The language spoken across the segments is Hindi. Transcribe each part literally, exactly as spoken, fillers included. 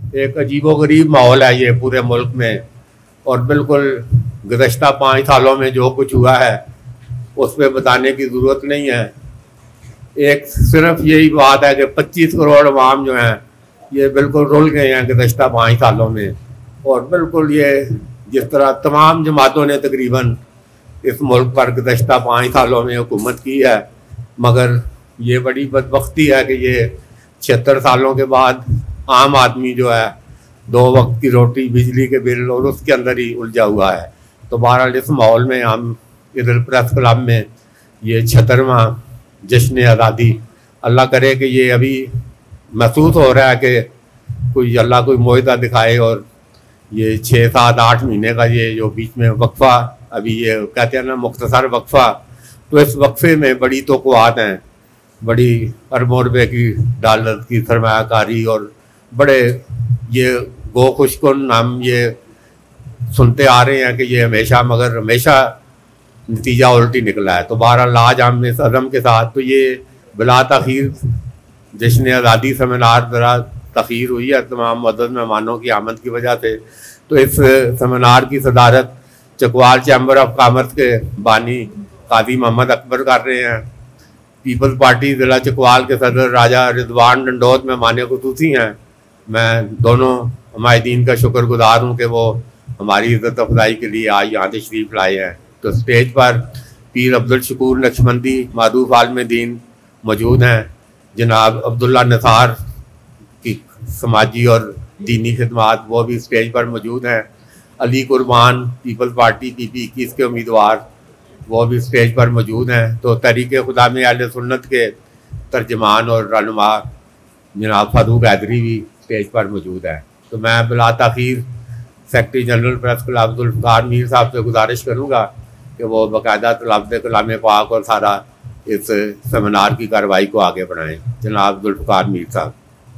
एक अजीबोगरीब माहौल है ये पूरे मुल्क में, और बिल्कुल गुज़श्ता पाँच सालों में जो कुछ हुआ है उस पर बताने की ज़रूरत नहीं है। एक सिर्फ यही बात है कि पच्चीस करोड़ अवाम जो हैं ये बिल्कुल रुल गए हैं गुज़श्ता पाँच सालों में, और बिल्कुल ये जिस तरह तमाम जमातों ने तकरीबन इस मुल्क पर गुज़श्ता पाँच सालों में हुकूमत की है, मगर ये बड़ी बदबख्ती है कि ये छिहत्तर सालों के बाद आम आदमी जो है दो वक्त की रोटी, बिजली के बिल और उसके अंदर ही उलझा हुआ है। तो बहरहाल इस माहौल में हम इधर प्रेस क्लब में ये छहत्तरवां जश्न आज़ादी, अल्लाह करे कि ये अभी महसूस हो रहा है कि कोई अल्लाह कोई मुआहदा दिखाए, और ये छः सात आठ महीने का ये जो बीच में वक्फा, अभी ये कहते हैं ना मुख्तसर वक्फा, तो इस वक्फे में बड़ी तोक़ुआत हैं, बड़ी अरबों रुपये की डॉलर की सरमायाकारी, और बड़े ये गो खुशकुन हम ये सुनते आ रहे हैं कि ये हमेशा मगर हमेशा नतीजा उल्टी निकला है। तो बहरहाल आज हम इस अज़म के साथ, तो ये बिला तख़ीर जश्न आज़ादी सेमिनार ज़रा तख़ीर हुई है तमाम मदद मेहमानों की आमद की वजह से। तो इस सेमिनार की सदारत चकवाल चैम्बर ऑफ कॉमर्स के बानी काजी मोहम्मद अकबर कर रहे हैं। पीपल्स पार्टी ज़िला चकवाल के सदर राजा रिजवान डंडोत मेहमान खुसूसी हैं। मैं दोनों हमायदीन का शुक्रगुजार हूँ कि वो हमारी इज़्ज़त अफजाई के लिए आज यहाँ तशरीफ़ लाए हैं। तो स्टेज पर पीर अब्दुल शकूर नक्शबंदी मारूफ आलम दीन मौजूद हैं, जनाब अब्दुल्ला निसार की समाजी और दीनी खिदमात वो भी स्टेज पर मौजूद हैं, अली कुर्बान पीपल्स पार्टी पी पी इक्कीस के उम्मीदवार वो भी स्टेज पर मौजूद हैं। तो तहरीक खुदा में अहले सुन्नत के तर्जमान और रहनुमा जनाब फारूक हैदरी भी स्टेज पर मौजूद है। तो मैं बिला ताख़ीर secretary general press club Zulfiqar Mir साहब से गुजारिश करूँगा कि वो बाकायदा तलफ़्ज़ कलाम पाक और सारा इस सेमिनार की कार्रवाई को आगे बढ़ाएं। जनाब जुल्फ़िकार मीर साहब।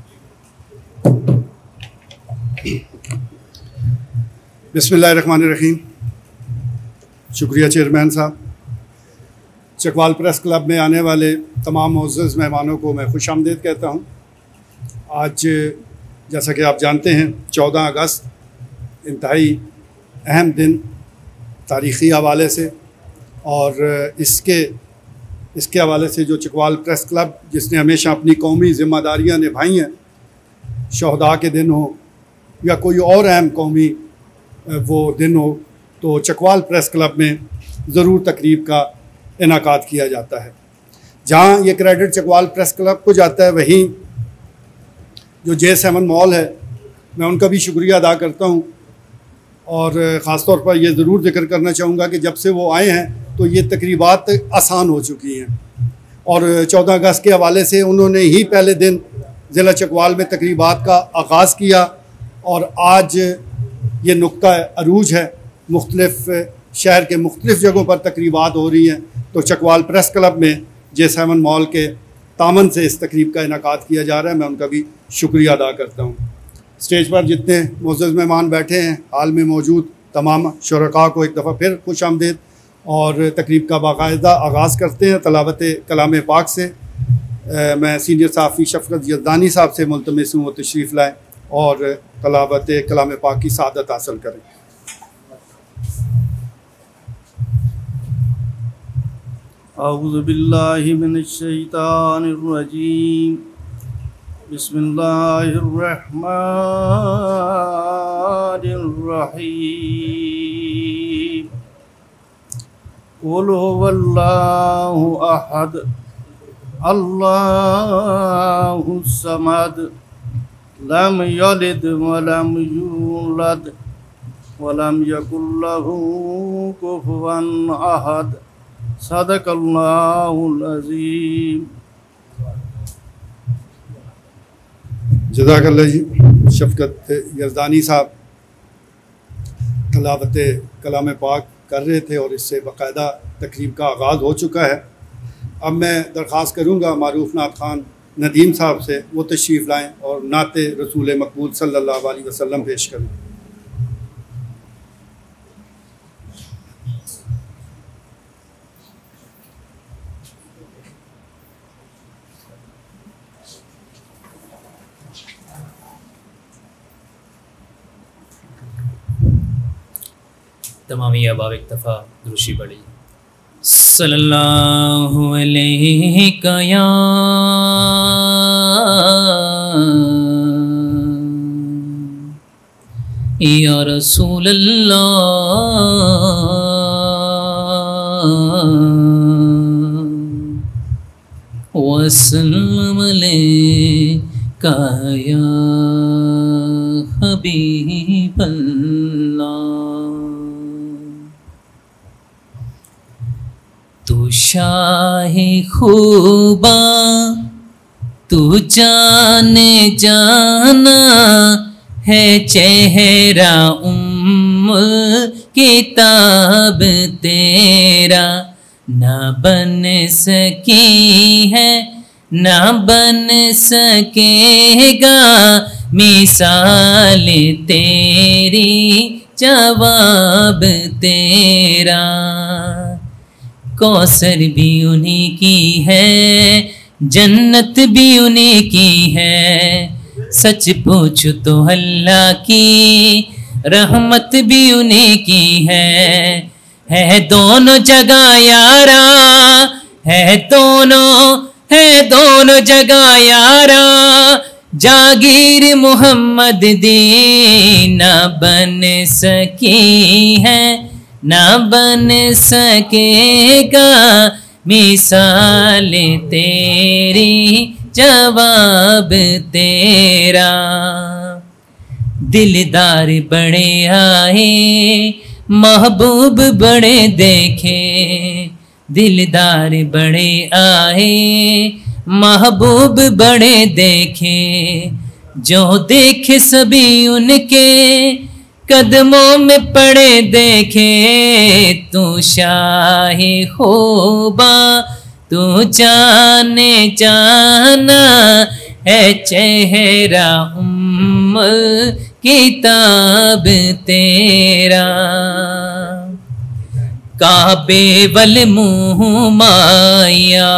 बिस्मिल्लाहिर्रहमानिर्रहीम। शुक्रिया चेयरमैन साहब। चकवाल प्रेस क्लब में आने वाले तमाम मुअज़्ज़ज़ मेहमानों को मैं खुश आमदीद कहता हूँ। आज जैसा कि आप जानते हैं चौदह अगस्त इंतहाई अहम दिन तारीख़ी हवाले से, और इसके इसके हवाले से जो चकवाल प्रेस क्लब जिसने हमेशा अपनी कौमी ज़िम्मेदारियाँ निभाई हैं, शहदा के दिन हो या कोई और अहम कौमी वो दिन हो, तो चकवाल प्रेस क्लब में ज़रूर तकरीब का इनाकाद किया जाता है। जहाँ ये क्रेडिट चकवाल प्रेस क्लब को जाता है, वहीं जो जे सेवन मॉल है मैं उनका भी शुक्रिया अदा करता हूँ, और ख़ास तौर पर यह ज़रूर जिक्र करना चाहूँगा कि जब से वो आए हैं तो ये तकरीबात आसान हो चुकी हैं, और चौदह अगस्त के हवाले से उन्होंने ही पहले दिन ज़िला चकवाल में तकरीबात का आगाज़ किया, और आज ये नुक्ता अरूज है, मुख्तलिफ़ शहर के मुख्तलिफ़ जगहों पर तकरीबात हो रही हैं। तो चकवाल प्रेस क्लब में जे सेवन मॉल के तामन से इस तकरीब का इनाकाद किया जा रहा है, मैं उनका भी शुक्रिया अदा करता हूँ। स्टेज पर जितने मुअज़्ज़ज़ मेहमान बैठे हैं, हाल में मौजूद तमाम शुरका को एक दफ़ा फिर खुश आमदीद, और तकरीब का बाकायदा आगाज़ करते हैं तलावत कलाम पाक से। आ, मैं सीनियर सहाफ़ी शफ़क़त यज़दानी साहब से मुल्तमिस हूँ वो तशरीफ़ लाएँ और तलावत कलाम पाक की सआदत हासिल करें। औज़ु बिल्लाहि मिनश शैतानिर रजीम। बिस्मिल्लाहिर रहमानिर रहीम। क़ुल हुवल्लाहु अहद अल्लाहुस समद लम यलिद वलम यूलद वलम यकुल लहू कुफुवन अहद। सदक़ल्लाहुल अज़ीम। जज़ाकल्लाह जी। शफ़क़त यज़दानी साहब तलावत कलाम पाक कर रहे थे और इससे बाकायदा तकरीब का आगाज़ हो चुका है। अब मैं दरख्वास्त करूँगा मारूफ नात ख़ान नदीम साहब से वो तशरीफ़ लाएँ और नाते रसूल मक़बूल सल्लल्लाहु अलैहि वसल्लम पेश करें। तमामी अहबाब इक्तफ़ा दुरूशी पढ़ी। सल्लल्लाहु अलैहि या या रसूल अल्लाह वसल्लम अलैका या हबीब अल्लाह। तू शाहे खूबा तू जाने जाना है चेहरा उम्मुल किताब तेरा, ना बन सकी है ना बन सकेगा मिसाल तेरी जवाब तेरा। कौसर भी उन्हीं की है जन्नत भी उन्हीं की है, सच पूछो तो अल्लाह की रहमत भी उन्हीं की है। है दोनों जगह यारा है दोनों है दोनों जगह यारा, जागीर मोहम्मद दी ना बन सकी है ना बन सकेगा मिसाल तेरी जवाब तेरा। दिलदार बड़े आए महबूब बड़े देखे, दिलदार बड़े आए महबूब बड़े देखे, जो देखे सभी उनके कदमों में पड़े देखे। तू शाहे खूबा तू जाने जाना है चेहरा उम्मुल किताब तेरा। काबे वल मुँह माया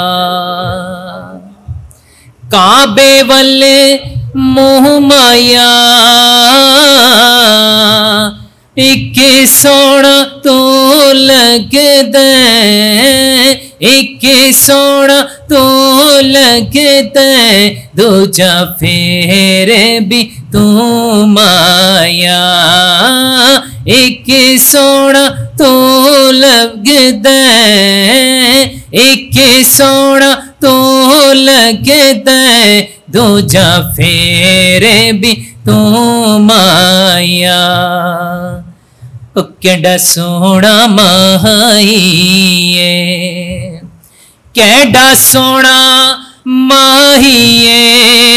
काबे वल मुँह माया, एक सोना तो लगदा एक सोना तो लगदा दूजा फेरे भी तू माया। एक सोना तो लगदा एक सोना तो लगदा दूजा फेरे भी तू माया। केड़ा सोना माहिए केड़ा सोना माहिए,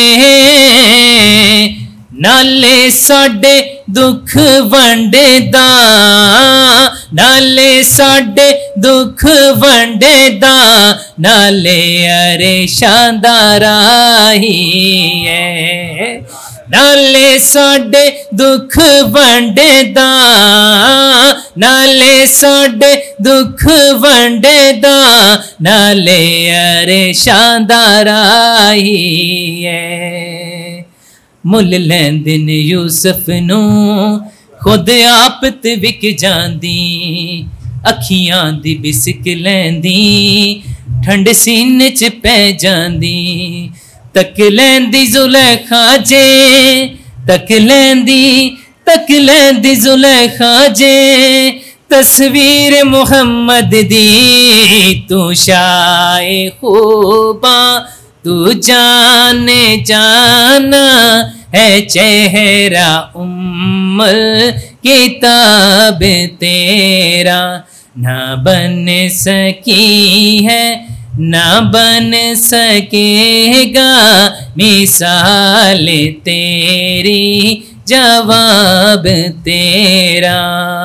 नाले साडे दुख वंडेदा नाले साडे दुख वंडेदा, नाले अरे शानदार आहिए। नाले साडे दुख वंडेदा नाले साडे दुख वंडेदा, नाले अरे शानदार आहिए। मुल लैंदे ने यूसुफ नू खुद आप ते विक जांदी, अखियां दी बिसक लैंदी ठंड सीने च पै जांदी। तक लैंदी जुलेखा जे तक लैंदी तक लैंदी जुलेखा जे, तस्वीर मुहम्मद दी तू शाए खूबा तू जाने जाना है चेहरा उम्मुल किताब तेरा। ना बन सकी है ना बन सकेगा मिसाल तेरी जवाब तेरा।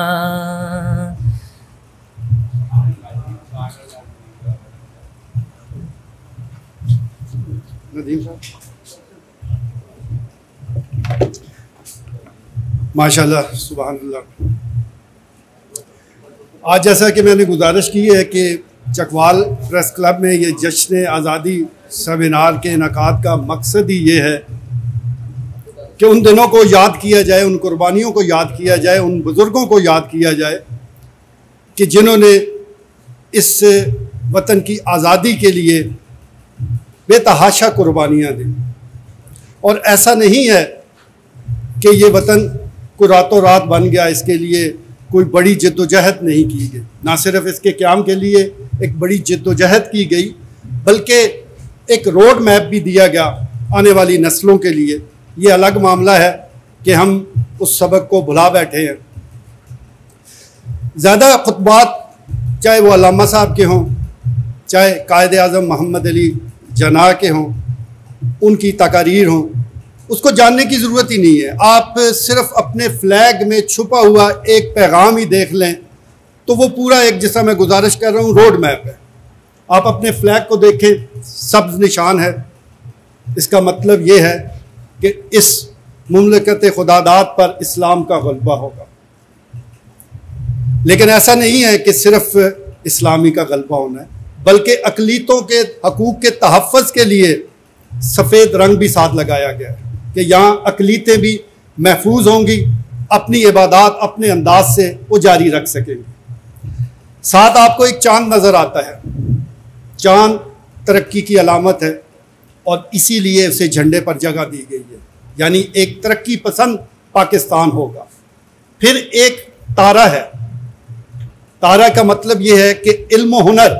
माशाल्लाह सुभानअल्लाह। आज जैसा कि मैंने गुजारिश की है कि चकवाल प्रेस क्लब में ये जश्न आज़ादी सेमिनार के इनकाद का मकसद ही ये है कि उन दिनों को याद किया जाए, उन कुर्बानियों को याद किया जाए, उन बुज़ुर्गों को याद किया जाए कि जिन्होंने इस वतन की आज़ादी के लिए बेतहाशा कुर्बानियाँ दी। और ऐसा नहीं है कि ये वतन को रातों रात बन गया, इसके लिए कोई बड़ी जद्दोजहद नहीं की गई। ना सिर्फ इसके क़याम के लिए एक बड़ी जद्दोजहद की गई, बल्कि एक रोड मैप भी दिया गया आने वाली नस्लों के लिए। ये अलग मामला है कि हम उस सबक को भुला बैठे हैं। ज़्यादा खुतबात चाहे वो अल्लामा साहब के हों, चाहे कायद आज़म मोहम्मद अली जना के हों, उनकी तकारीर हों, उसको जानने की ज़रूरत ही नहीं है। आप सिर्फ अपने फ्लैग में छुपा हुआ एक पैगाम ही देख लें तो वो पूरा एक, जैसा मैं गुजारिश कर रहा हूँ, रोड मैप है। आप अपने फ्लैग को देखें, सब्ज़ निशान है, इसका मतलब ये है कि इस मुमलकत खुदादाद पर इस्लाम का गलबा होगा। लेकिन ऐसा नहीं है कि सिर्फ इस्लामी का गलबा होना है, बल्कि अक़लीतों के हकूक़ के तहफ़्फ़ुज़ के लिए सफ़ेद रंग भी साथ लगाया गया है कि यहाँ अक़लीतें भी महफूज होंगी, अपनी इबादत अपने अंदाज से वो जारी रख सकेंगी। साथ आपको एक चांद नज़र आता है। चांद तरक्की की अलामत है और इसीलिए उसे झंडे पर जगह दी गई है, यानी एक तरक्की पसंद पाकिस्तान होगा। फिर एक तारा है। तारा का मतलब ये है कि इल्म व हुनर,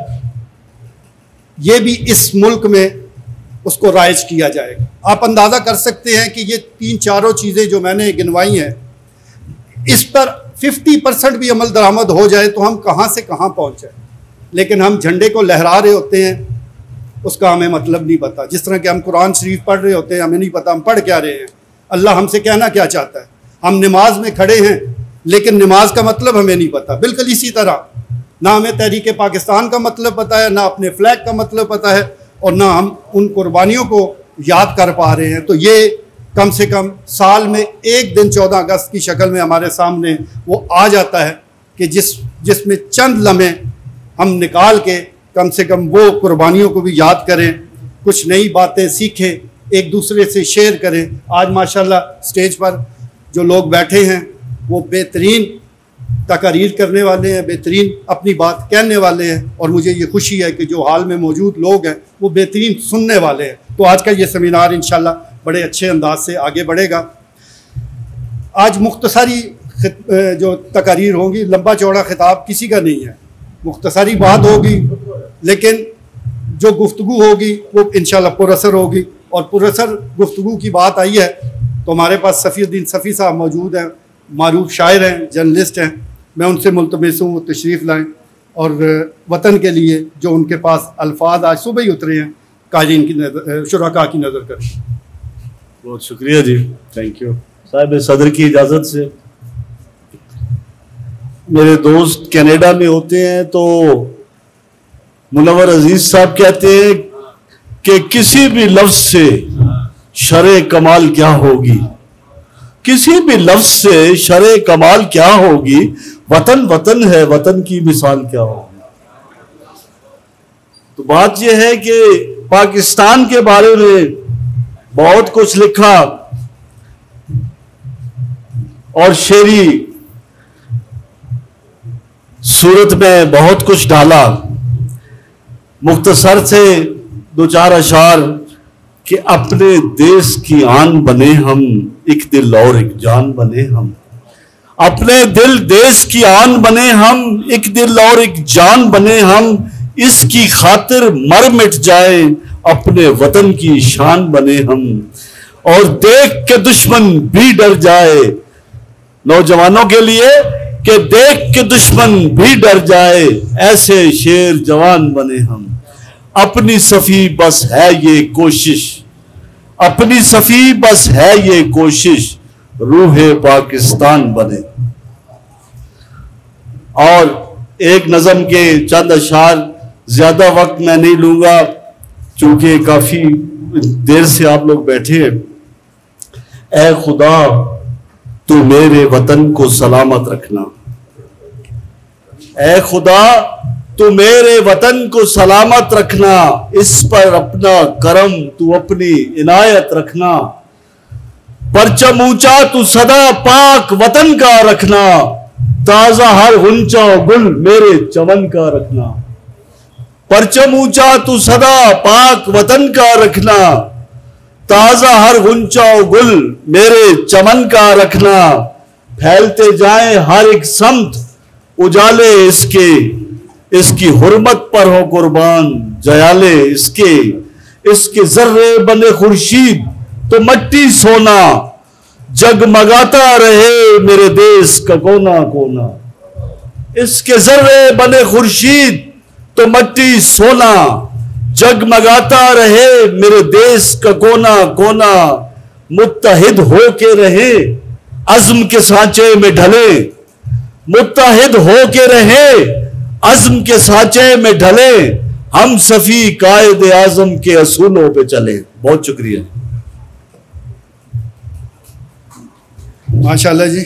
ये भी इस मुल्क में उसको राइज किया जाएगा। आप अंदाज़ा कर सकते हैं कि ये तीन चारों चीज़ें जो मैंने गिनवाई हैं, इस पर पचास परसेंट भी अमल दरामद हो जाए तो हम कहाँ से कहाँ पहुँच जाए। लेकिन हम झंडे को लहरा रहे होते हैं, उसका हमें मतलब नहीं पता। जिस तरह के हम कुरान शरीफ पढ़ रहे होते हैं, हमें नहीं पता हम पढ़ क्या रहे हैं, अल्लाह हमसे कहना क्या चाहता है। हम नमाज में खड़े हैं लेकिन नमाज का मतलब हमें नहीं पता। बिल्कुल इसी तरह ना हमें तहरीक पाकिस्तान का मतलब पता है, ना अपने फ्लैग का मतलब पता है, और ना हम उन कुर्बानियों को याद कर पा रहे हैं। तो ये कम से कम साल में एक दिन चौदह अगस्त की शक्ल में हमारे सामने वो आ जाता है कि जिस जिसमें चंद लम्हे हम निकाल के कम से कम वो कुर्बानियों को भी याद करें, कुछ नई बातें सीखें, एक दूसरे से शेयर करें। आज माशाल्लाह स्टेज पर जो लोग बैठे हैं वो बेहतरीन तकारीर करने वाले हैं, बेहतरीन अपनी बात कहने वाले हैं, और मुझे ये खुशी है कि जो हाल में मौजूद लोग हैं वो बेहतरीन सुनने वाले हैं। तो आज का ये सेमिनार इंशाल्लाह बड़े अच्छे अंदाज से आगे बढ़ेगा। आज मुख्तसरी जो तकारीर होंगी, लंबा चौड़ा खिताब किसी का नहीं है, मुख्तसरी बात होगी, लेकिन जो गुफ्तगू होगी वो इंशाल्लाह पुरअसर होगी। और पुरअसर गुफ्तगू की बात आई है तो हमारे पास सफ़ीउद्दीन सफ़ी साहब मौजूद हैं, मारूफ शायर हैं, जर्नलिस्ट हैं। मैं उनसे मुल्तमिस हूँ तशरीफ़ लाएँ और वतन के लिए जो उनके पास अल्फाज आज सुबह ही उतरे हैं, कारीन की नज़र, शुरका की नज़र करें। बहुत शुक्रिया जी, थैंक यू साहब। सदर की इजाज़त से, मेरे दोस्त कनाडा में होते हैं तो मुनव्वर अजीज साहब कहते हैं कि किसी भी लफ्ज से शरे कमाल क्या होगी, किसी भी लफ्ज से शरे कमाल क्या होगी, वतन वतन है, वतन की मिसाल क्या होगी। तो बात यह है कि पाकिस्तान के बारे में बहुत कुछ लिखा और शेरी सूरत में बहुत कुछ डाला। मुख्तसर से दो चार अशार कि अपने देश की आन बने हम, एक दिल और एक जान बने हम। अपने दिल देश की आन बने हम, एक दिल और एक जान बने हम। इसकी खातिर मर मिट जाए, अपने वतन की शान बने हम। और देख के दुश्मन भी डर जाए, नौजवानों के लिए कि देख के दुश्मन भी डर जाए, ऐसे शेर जवान बने हम। अपनी सफी बस है ये कोशिश, अपनी सफी बस है ये कोशिश, रूहे पाकिस्तान बने। और एक नज़म के चंद अशार, ज्यादा वक्त मैं नहीं लूंगा चूंकि काफी देर से आप लोग बैठे हैं। ऐ खुदा तू मेरे वतन को सलामत रखना, ऐ खुदा तू मेरे वतन को सलामत रखना। इस पर अपना करम तू अपनी इनायत रखना। परचम ऊंचा तू सदा पाक वतन का रखना। ताजा हर गुंचा गुल मेरे चमन का रखना, परचम ऊंचा तू सदा पाक वतन का रखना, ताजा हर गुंचा गुल मेरे चमन का रखना, फैलते जाए हर एक समत उजाले इसके, इसकी हुर्मत पर हो कुर्बान जयाले इसके, इसके जर्रे बने खुर्शीद तो मट्टी सोना, जगमगाता रहे मेरे देश का कोना कोना, इसके जर्रे बने खुर्शीद तो मट्टी सोना, जगमगाता रहे मेरे देश का कोना कोना, मुत्तहिद हो के रहे अज़्म के सांचे में ढले, मुत्तहिद हो के रहे अज़्म के सांचे में ढले, हम सफी कायदे आज़म के असूलों पे चले। बहुत शुक्रिया। माशाल्लाह जी,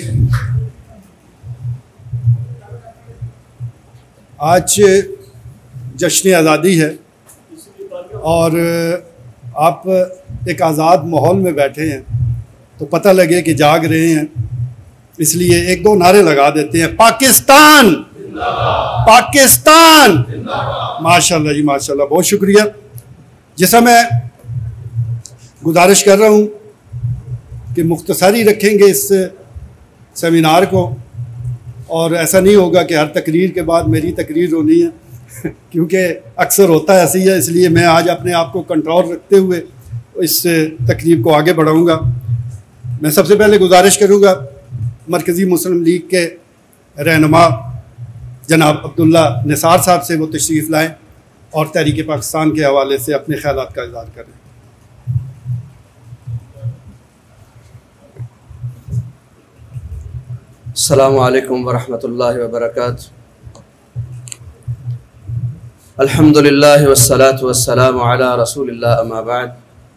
आज जश्न आज़ादी है और आप एक आज़ाद माहौल में बैठे हैं तो पता लगे कि जाग रहे हैं, इसलिए एक दो नारे लगा देते हैं। पाकिस्तान पाकिस्तान, माशाल्लाह जी माशाल्लाह, बहुत शुक्रिया। जैसा मैं गुजारिश कर रहा हूँ कि मुख्तसरी रखेंगे इस सेमिनार को, और ऐसा नहीं होगा कि हर तकरीर के बाद मेरी तकरीर होनी है क्योंकि अक्सर होता है ऐसी है, इसलिए मैं आज अपने आप को कंट्रोल रखते हुए इस तकरीर को आगे बढ़ाऊँगा। मैं सबसे पहले गुजारिश करूँगा मरकज़ी मुस्लिम लीग के रहनुमा जनाब अब्दुल्ला निसार साहब से वो तशरीफ़ लाएँ और तहरीक पाकिस्तान के हवाले से अपने ख्यालात का इज़हार करें। अस्सलामु अलैकुम वरहमतुल्लाहि वबरकातुहू। अल्हम्दुलिल्लाहि वस्सलातु वस्सलामु अला रसूलिल्लाह अम्मा बाद।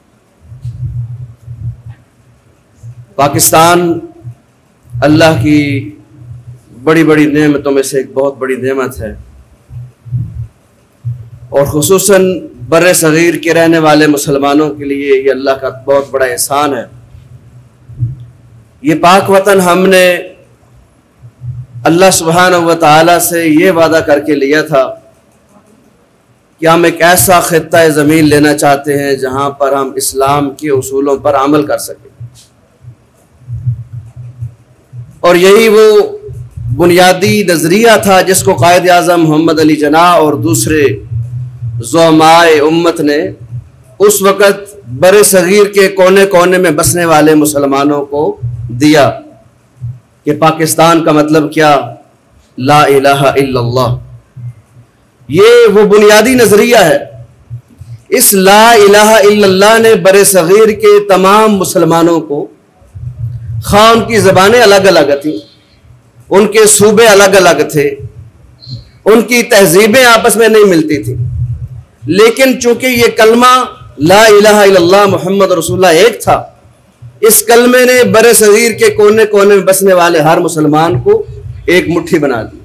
पाकिस्तान अल्लाह की बड़ी बड़ी नेमतों में से एक बहुत बड़ी नेमत है और ख़ुसूसन बर्रे सग़ीर के रहने वाले मुसलमानों के लिए ये अल्लाह का बहुत बड़ा एहसान है। ये पाक वतन हमने अल्लाह सुब्हानहू व तआला से ये वादा करके लिया था कि हम एक ऐसा खित्ता ज़मीन लेना चाहते हैं जहाँ पर हम इस्लाम के उसूलों पर अमल कर सकें, और यही वो बुनियादी नज़रिया था जिसको कायद आज़म मोहम्मद अली जिन्नाह और दूसरे ज़ुअमाए उम्मत ने उस वक़्त बड़े सग़ीर के कोने कोने में बसने वाले मुसलमानों को दिया कि पाकिस्तान का मतलब क्या, ला इलाहा इल्लल्लाह। ये वो बुनियादी नज़रिया है। इस ला इलाहा इल्लल्लाह ने बड़े सग़ीर के तमाम मुसलमानों को, खां उनकी ज़बानें अलग अलग थीं, उनके सूबे अलग अलग थे, उनकी तहजीबें आपस में नहीं मिलती थी, लेकिन चूंकि ये कलमा ला इलाहा इल्लल्लाह मुहम्मद रसूलुल्लाह एक था, इस कलमे ने बड़े सग़ीर के कोने कोने में बसने वाले हर मुसलमान को एक मुट्ठी बना दी,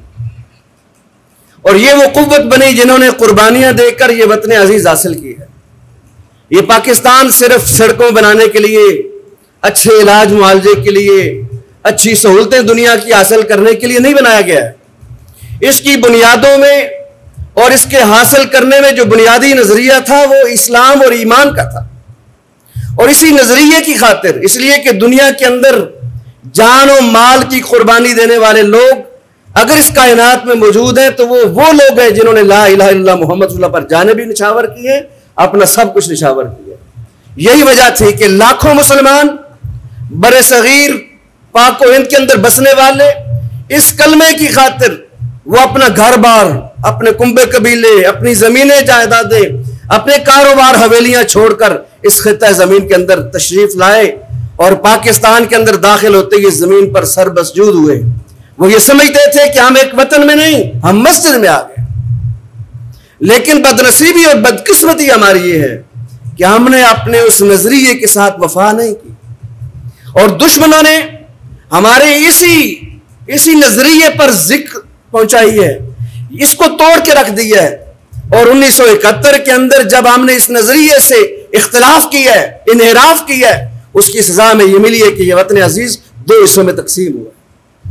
और ये वो कुव्वत बनी जिन्होंने कुर्बानियां देकर ये वतन अजीज हासिल की है। ये पाकिस्तान सिर्फ सड़कों बनाने के लिए, अच्छे इलाज मुआवजे के लिए, अच्छी सहूलतें दुनिया की हासिल करने के लिए नहीं बनाया गया है। इसकी बुनियादों में और इसके हासिल करने में जो बुनियादी नजरिया था वो इस्लाम और ईमान का था, और इसी नजरिए की खातिर, इसलिए कि दुनिया के अंदर जान और माल की कुर्बानी देने वाले लोग अगर इस कायनात में मौजूद हैं तो वो वो लोग हैं जिन्होंने ला इलाहा इल्लल्लाह मुहम्मद रसूलुल्लाह पर जाने भी निछावर की है, अपना सब कुछ निछावर किया। यही वजह थी कि लाखों मुसलमान बड़े सग़ीर पाक हिंद के अंदर बसने वाले इस कलमे की खातिर वो अपना घर बार, अपने कुंबे कबीले, अपनी जमीनें जायदादें, अपने कारोबार हवेलियां छोड़कर इस खित्ता जमीन के अंदर तशरीफ लाए और पाकिस्तान के अंदर दाखिल होते ही जमीन पर सरबसजूद हुए। वो ये समझते थे कि हम एक वतन में नहीं, हम मस्जिद में आ गए। लेकिन बदनसीबी और बदकिस्मती हमारी ये है कि हमने अपने उस नजरिए के साथ वफा नहीं की, और दुश्मनों ने हमारे इसी इसी नजरिए पर जिक्र पहुंचाई है, इसको तोड़ के रख दिया है। और उन्नीस सौ इकहत्तर के अंदर जब हमने इस नजरिए से इख्तिलाफ किया है, इन्हिराफ किया है, उसकी सजा में यह मिली है कि यह वतन अजीज दो हिस्सों में तकसीम हुआ।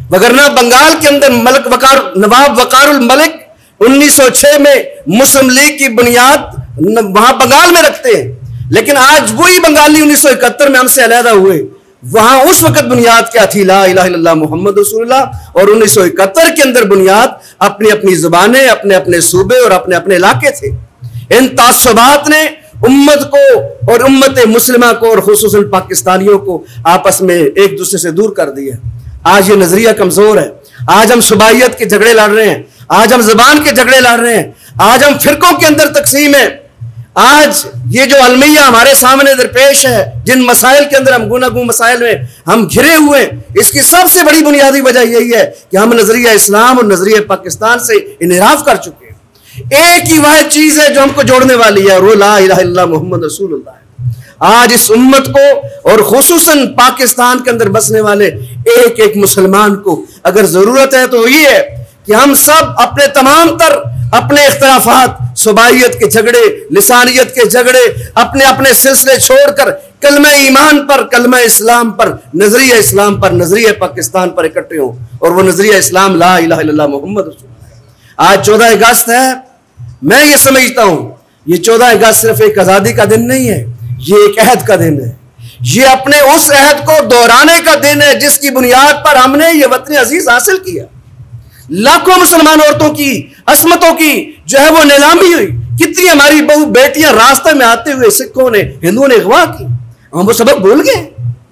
वगरना बंगाल के अंदर मलक वकार नवाब वकारुल मलिक उन्नीस सौ छह में मुस्लिम लीग की बुनियाद वहां बंगाल में रखते हैं, लेकिन आज वही बंगाली उन्नीस सौ इकहत्तर में हमसे अलहदा हुए, वहां उस वक्त बुनियाद क्या थी, ला इलाहा इल्लल्लाह मुहम्मद रसूलुल्लाह, और उन्नीस सौ इकहत्तर के अंदर बुनियाद अपनी अपनी जुबानें, अपने अपने सूबे और अपने अपने इलाके थे। इन तासुबात ने उम्मत को और उम्मत मुस्लिमा को और खुसूसन पाकिस्तानियों को आपस में एक दूसरे से दूर कर दिया। आज ये नजरिया कमजोर है, आज हम सुबाइयत के झगड़े लड़ रहे हैं, आज हम जबान के झगड़े लड़ रहे हैं, आज हम फिरकों के अंदर तकसीम है, आज ये जो अलमिया हमारे सामने दरपेश है, जिन मसाइल के अंदर हम गुनागू मसाइल में हम घिरे हुए हैं, इसकी सबसे बड़ी बुनियादी वजह यही है कि हम नजरिया इस्लाम और नजरिया पाकिस्तान से इनहराफ कर चुके हैं। एक ही वह चीज है जो हमको जोड़ने वाली है, वो ला इलाहा इल्लल्लाह मुहम्मद रसूलुल्लाह है। आज इस उम्मत को और खुसूसन पाकिस्तान के अंदर बसने वाले एक एक मुसलमान को अगर जरूरत है तो ये है कि हम सब अपने तमाम तर अपने इख्तलाफात, सुबाइयत के झगड़े, लिसानियत के झगड़े, अपने अपने सिलसिले छोड़कर कलमा ईमान पर, कलमा इस्लाम पर, नजरिया इस्लाम पर, नजरिया पाकिस्तान पर इकट्ठे हों, और वो नजरिया इस्लाम ला इलाहा इल्लल्लाह मुहम्मद रसूलुल्लाह। आज चौदह अगस्त है, मैं ये समझता हूं ये चौदह अगस्त सिर्फ एक आजादी का दिन नहीं है, ये एक अहद का दिन है, ये अपने उस अहद को दोहराने का दिन है जिसकी बुनियाद पर हमने ये वतन अजीज हासिल किया। लाखों मुसलमान औरतों की असमतों की जो है वो नीलामी हुई, कितनी हमारी बहु बेटियां रास्ते में आते हुए सिखों ने, हिंदुओं ने अगवा की, हम वो सबक भूल गए।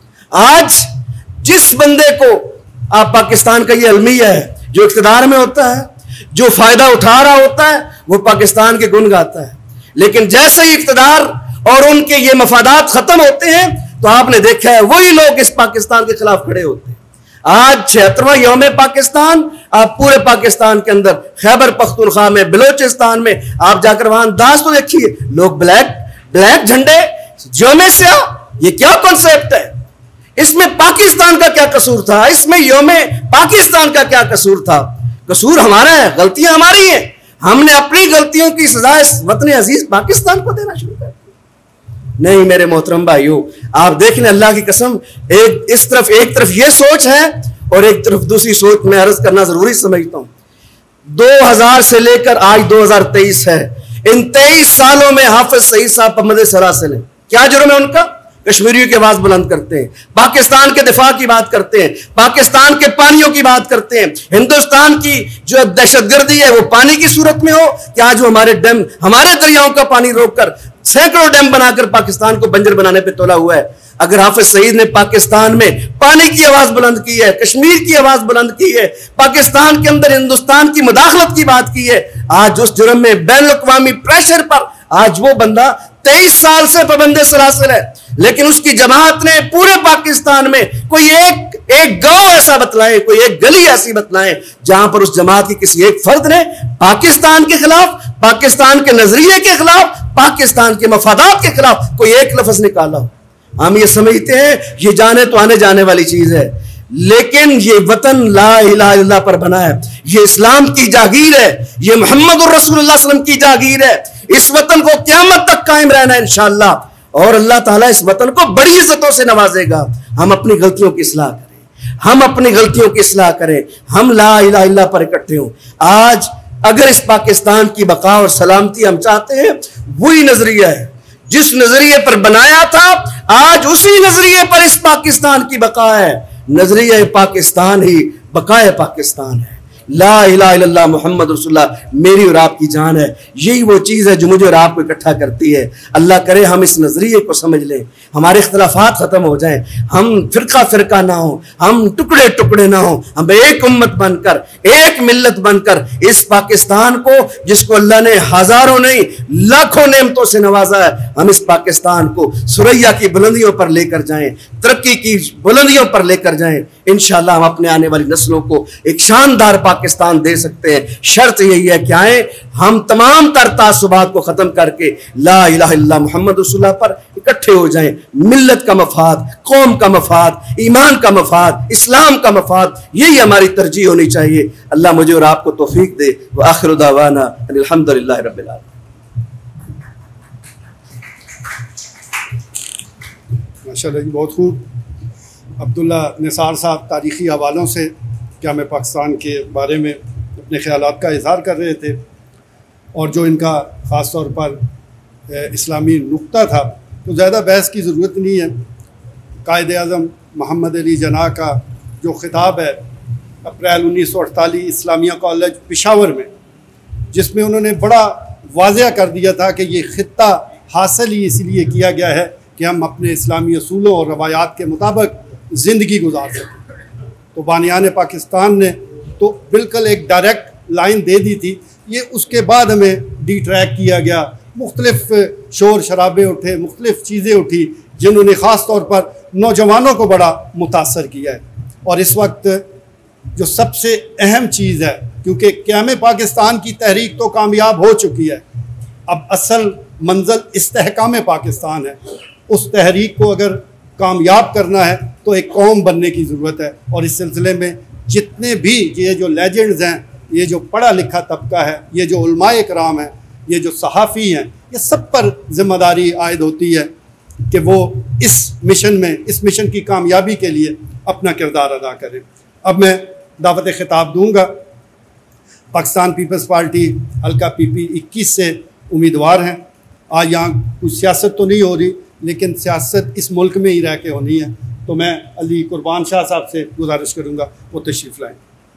आज जिस बंदे को आप पाकिस्तान का ये अलमिया है जो इख्तिदार में होता है, जो फायदा उठा रहा होता है, वो पाकिस्तान के गुण गाता है, लेकिन जैसे ही इख्तिदार और उनके ये मफादात खत्म होते हैं तो आपने देखा है वही लोग इस पाकिस्तान के खिलाफ खड़े होते हैं। आज छिहत्तरवां यौम पाकिस्तान, आप पूरे पाकिस्तान के अंदर खैबर पख्तूनख्वा में, बलोचिस्तान में आप जाकर वहां अंदाज तो देखिए, लोग ब्लैक ब्लैक झंडे यौम से, ये क्या कॉन्सेप्ट है? इसमें पाकिस्तान का क्या कसूर था? इसमें यौम पाकिस्तान का क्या कसूर था? कसूर हमारा है, गलतियां हमारी हैं, हमने अपनी गलतियों की सजा इस वतन अजीज पाकिस्तान को देना शुरू कर दिया। नहीं मेरे मोहतरम भाइयों, आप देख लें, अल्लाह की कसम, एक इस तरफ एक तरफ ये सोच है और एक तरफ दूसरी सोच में अर्ज करना जरूरी समझता हूं। दो हज़ार से लेकर आज दो हज़ार तेईस है, इन तेईस सालों में हाफिज सईद साहब पाबंद सरासिल हैं। क्या जुर्म है उनका? कश्मीरियों की आवाज बुलंद करते हैं, पाकिस्तान के दिफा की बात करते हैं, पाकिस्तान के पानियों की बात करते हैं। हिंदुस्तान की जो दहशतगर्दी है वो पानी की सूरत में हो कि आज वो हमारे डैम, हमारे दरियाओं का पानी रोककर सैकड़ों डैम बनाकर पाकिस्तान को बंजर बनाने पे तोला हुआ है। अगर हाफिज सईद ने पाकिस्तान में पानी की आवाज बुलंद की है, कश्मीर की आवाज बुलंद की है, पाकिस्तान के अंदर हिंदुस्तान की मुदाखलत की बात की है, आज उस जुर्म में बैन अवी प्रेशर पर आज वो बंदा तेईस साल से पाबंद सरासिल है, लेकिन उसकी जमात ने पूरे पाकिस्तान में कोई एक एक गांव ऐसा बतलाए, कोई एक गली ऐसी बतलाए जहां पर उस जमात की किसी एक फर्द ने पाकिस्तान के खिलाफ, पाकिस्तान के नजरिए के खिलाफ, पाकिस्तान के मफादात के खिलाफ कोई एक लफ्ज निकाला हो। हम ये समझते हैं ये जाने तो आने जाने वाली चीज है, लेकिन ये वतन ला इलाहा इल्लल्लाह पर बना है, ये इस्लाम की जागीर है, ये मोहम्मद रसूलुल्लाह सल्लल्लाहु अलैहि वसल्लम की जागीर है। इस वतन को क़यामत तक कायम रहना है इंशाअल्लाह, और अल्लाह ताला इस वतन को बड़ी इज्जतों से नवाजेगा। हम अपनी गलतियों की इस्लाह करें, हम अपनी गलतियों की इस्लाह करें, हम ला इलाहा इल्लल्लाह पर इकट्ठे हों। आज अगर इस पाकिस्तान की बका और सलामती हम चाहते हैं, वही नजरिया है जिस नजरिए पर बनाया था, आज उसी नजरिए पर इस पाकिस्तान की बका है। नजरिया पाकिस्तान ही बकाए पाकिस्तान है। ला इलाहा इल्लल्लाह मुहम्मद रसूलुल्लाह मेरी और आपकी जान है। यही वो चीज़ है जो मुझे और आपको इकट्ठा करती है। अल्लाह करे हम इस नजरिए को समझ लें, हमारे इख्तलाफात खत्म हो जाएं, हम फिरका फिरका ना हो, हम टुकड़े टुकड़े ना हो, हम एक उम्मत बनकर, एक मिल्लत बनकर इस पाकिस्तान को, जिसको अल्लाह ने हजारों नहीं लाखों नेमतों से नवाजा है, हम इस पाकिस्तान को सुरैया की बुलंदियों पर लेकर जाएं, तरक्की की बुलंदियों पर लेकर जाएं। इंशाअल्लाह हम अपने आने वाली नस्लों को एक शानदार पाकिस्तान दे सकते हैं। शर्त यही है कि आए हम तमाम तर तासुबात को खत्म करके ला इलाहा इल्लल्लाह मुहम्मद रसूलुल्लाह पर इकट्ठे हो जाएं। मिल्लत का मफाद, कौम का मफाद, ईमान का मफाद, इस्लाम का मफाद, यही हमारी तरजीह होनी चाहिए। अल्लाह मुझे और आपको तौफीक दे। व आखिरु दावाना अल्हम्दुलिल्लाह रब्बिल आलमीन। माशाअल्लाह, बहुत खूब। अब्दुल्ला निसार साहब तारीख़ी हवालों से क़याम पाकिस्तान के बारे में अपने ख़यालात का इज़हार कर रहे थे, और जो इनका ख़ास तौर पर इस्लामी नुक्ता था, तो ज़्यादा बहस की ज़रूरत नहीं है। कायद आज़म मोहम्मद अली जिन्ना का जो ख़िताब है अप्रैल उन्नीस सौ अड़तालीस इस्लामिया कॉलेज पेशावर में, जिसमें उन्होंने बड़ा वाज़ह कर दिया था कि ये ख़ित्ता हासिल ही इसलिए किया गया है कि हम अपने इस्लामी असूलों और रवायात के मुताबिक ज़िंदगी गुजार सकें। तो बानियान पाकिस्तान ने तो बिल्कुल एक डायरेक्ट लाइन दे दी थी। ये उसके बाद हमें डी ट्रैक किया गया, मुख्तलिफ शोर शराबे उठे, मुख्तलिफ चीज़ें उठी जिन्होंने ख़ास तौर पर नौजवानों को बड़ा मुतासर किया है। और इस वक्त जो सबसे अहम चीज़ है, क्योंकि क़याम पाकिस्तान की तहरीक तो कामयाब हो चुकी है, अब असल मंजिल इस्तेहकाम पाकिस्तान है। उस तहरीक को अगर कामयाब करना है तो एक कौम बनने की ज़रूरत है। और इस सिलसिले में जितने भी ये जो लेजेंड्स हैं, ये जो पढ़ा लिखा तबका है, ये जो उलमाए कराम हैं, ये जो सहाफ़ी हैं, ये सब पर ज़िम्मेदारी आयद होती है कि वो इस मिशन में, इस मिशन की कामयाबी के लिए अपना किरदार अदा करें। अब मैं दावत खिताब दूँगा। पाकिस्तान पीपल्स पार्टी हल्का पी पी इक्कीस से उम्मीदवार हैं। आज यहाँ कुछ सियासत तो नहीं हो रही, लेकिन सियासत इस मुल्क में ही रह के होनी है। तो मैं अली कुर्बान शाह साहब से गुजारिश करूँगा वो तशरीफ़ लाएँ।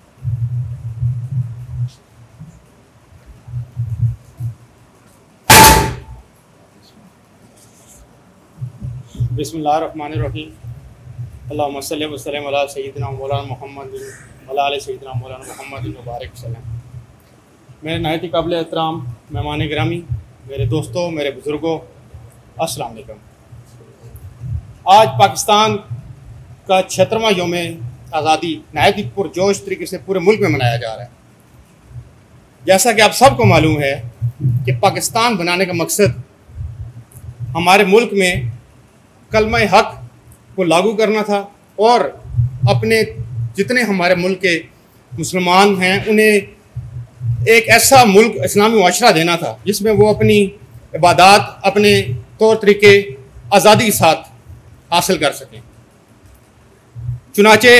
बिस्मिल्लाहिर्रहमानिर्रहीम। अल्लाहुम्मा सल्लि व सल्लिम अला सय्यिदिना मौलाना मुहम्मद व अला आलि सय्यिदिना मौलाना मुहम्मद व बारिक वसल्लम। मेरे नहायत ही काबिल एहतराम मेहमान गिरामी, मेरे दोस्तों, मेरे बुज़ुर्गों, अस्सलाम वालेकुम। आज पाकिस्तान का छिहत्तरवां यौम आज़ादी नहायत ही पुरजोश तरीके से पूरे मुल्क में मनाया जा रहा है। जैसा कि आप सबको मालूम है कि पाकिस्तान बनाने का मकसद हमारे मुल्क में कलमा हक को लागू करना था और अपने जितने हमारे मुल्क के मुसलमान हैं उन्हें एक ऐसा मुल्क इस्लामी मुआशरा देना था जिसमें वो अपनी इबादत, अपने तौर तरीके आज़ादी के साथ हासिल कर सकें। चुनाचे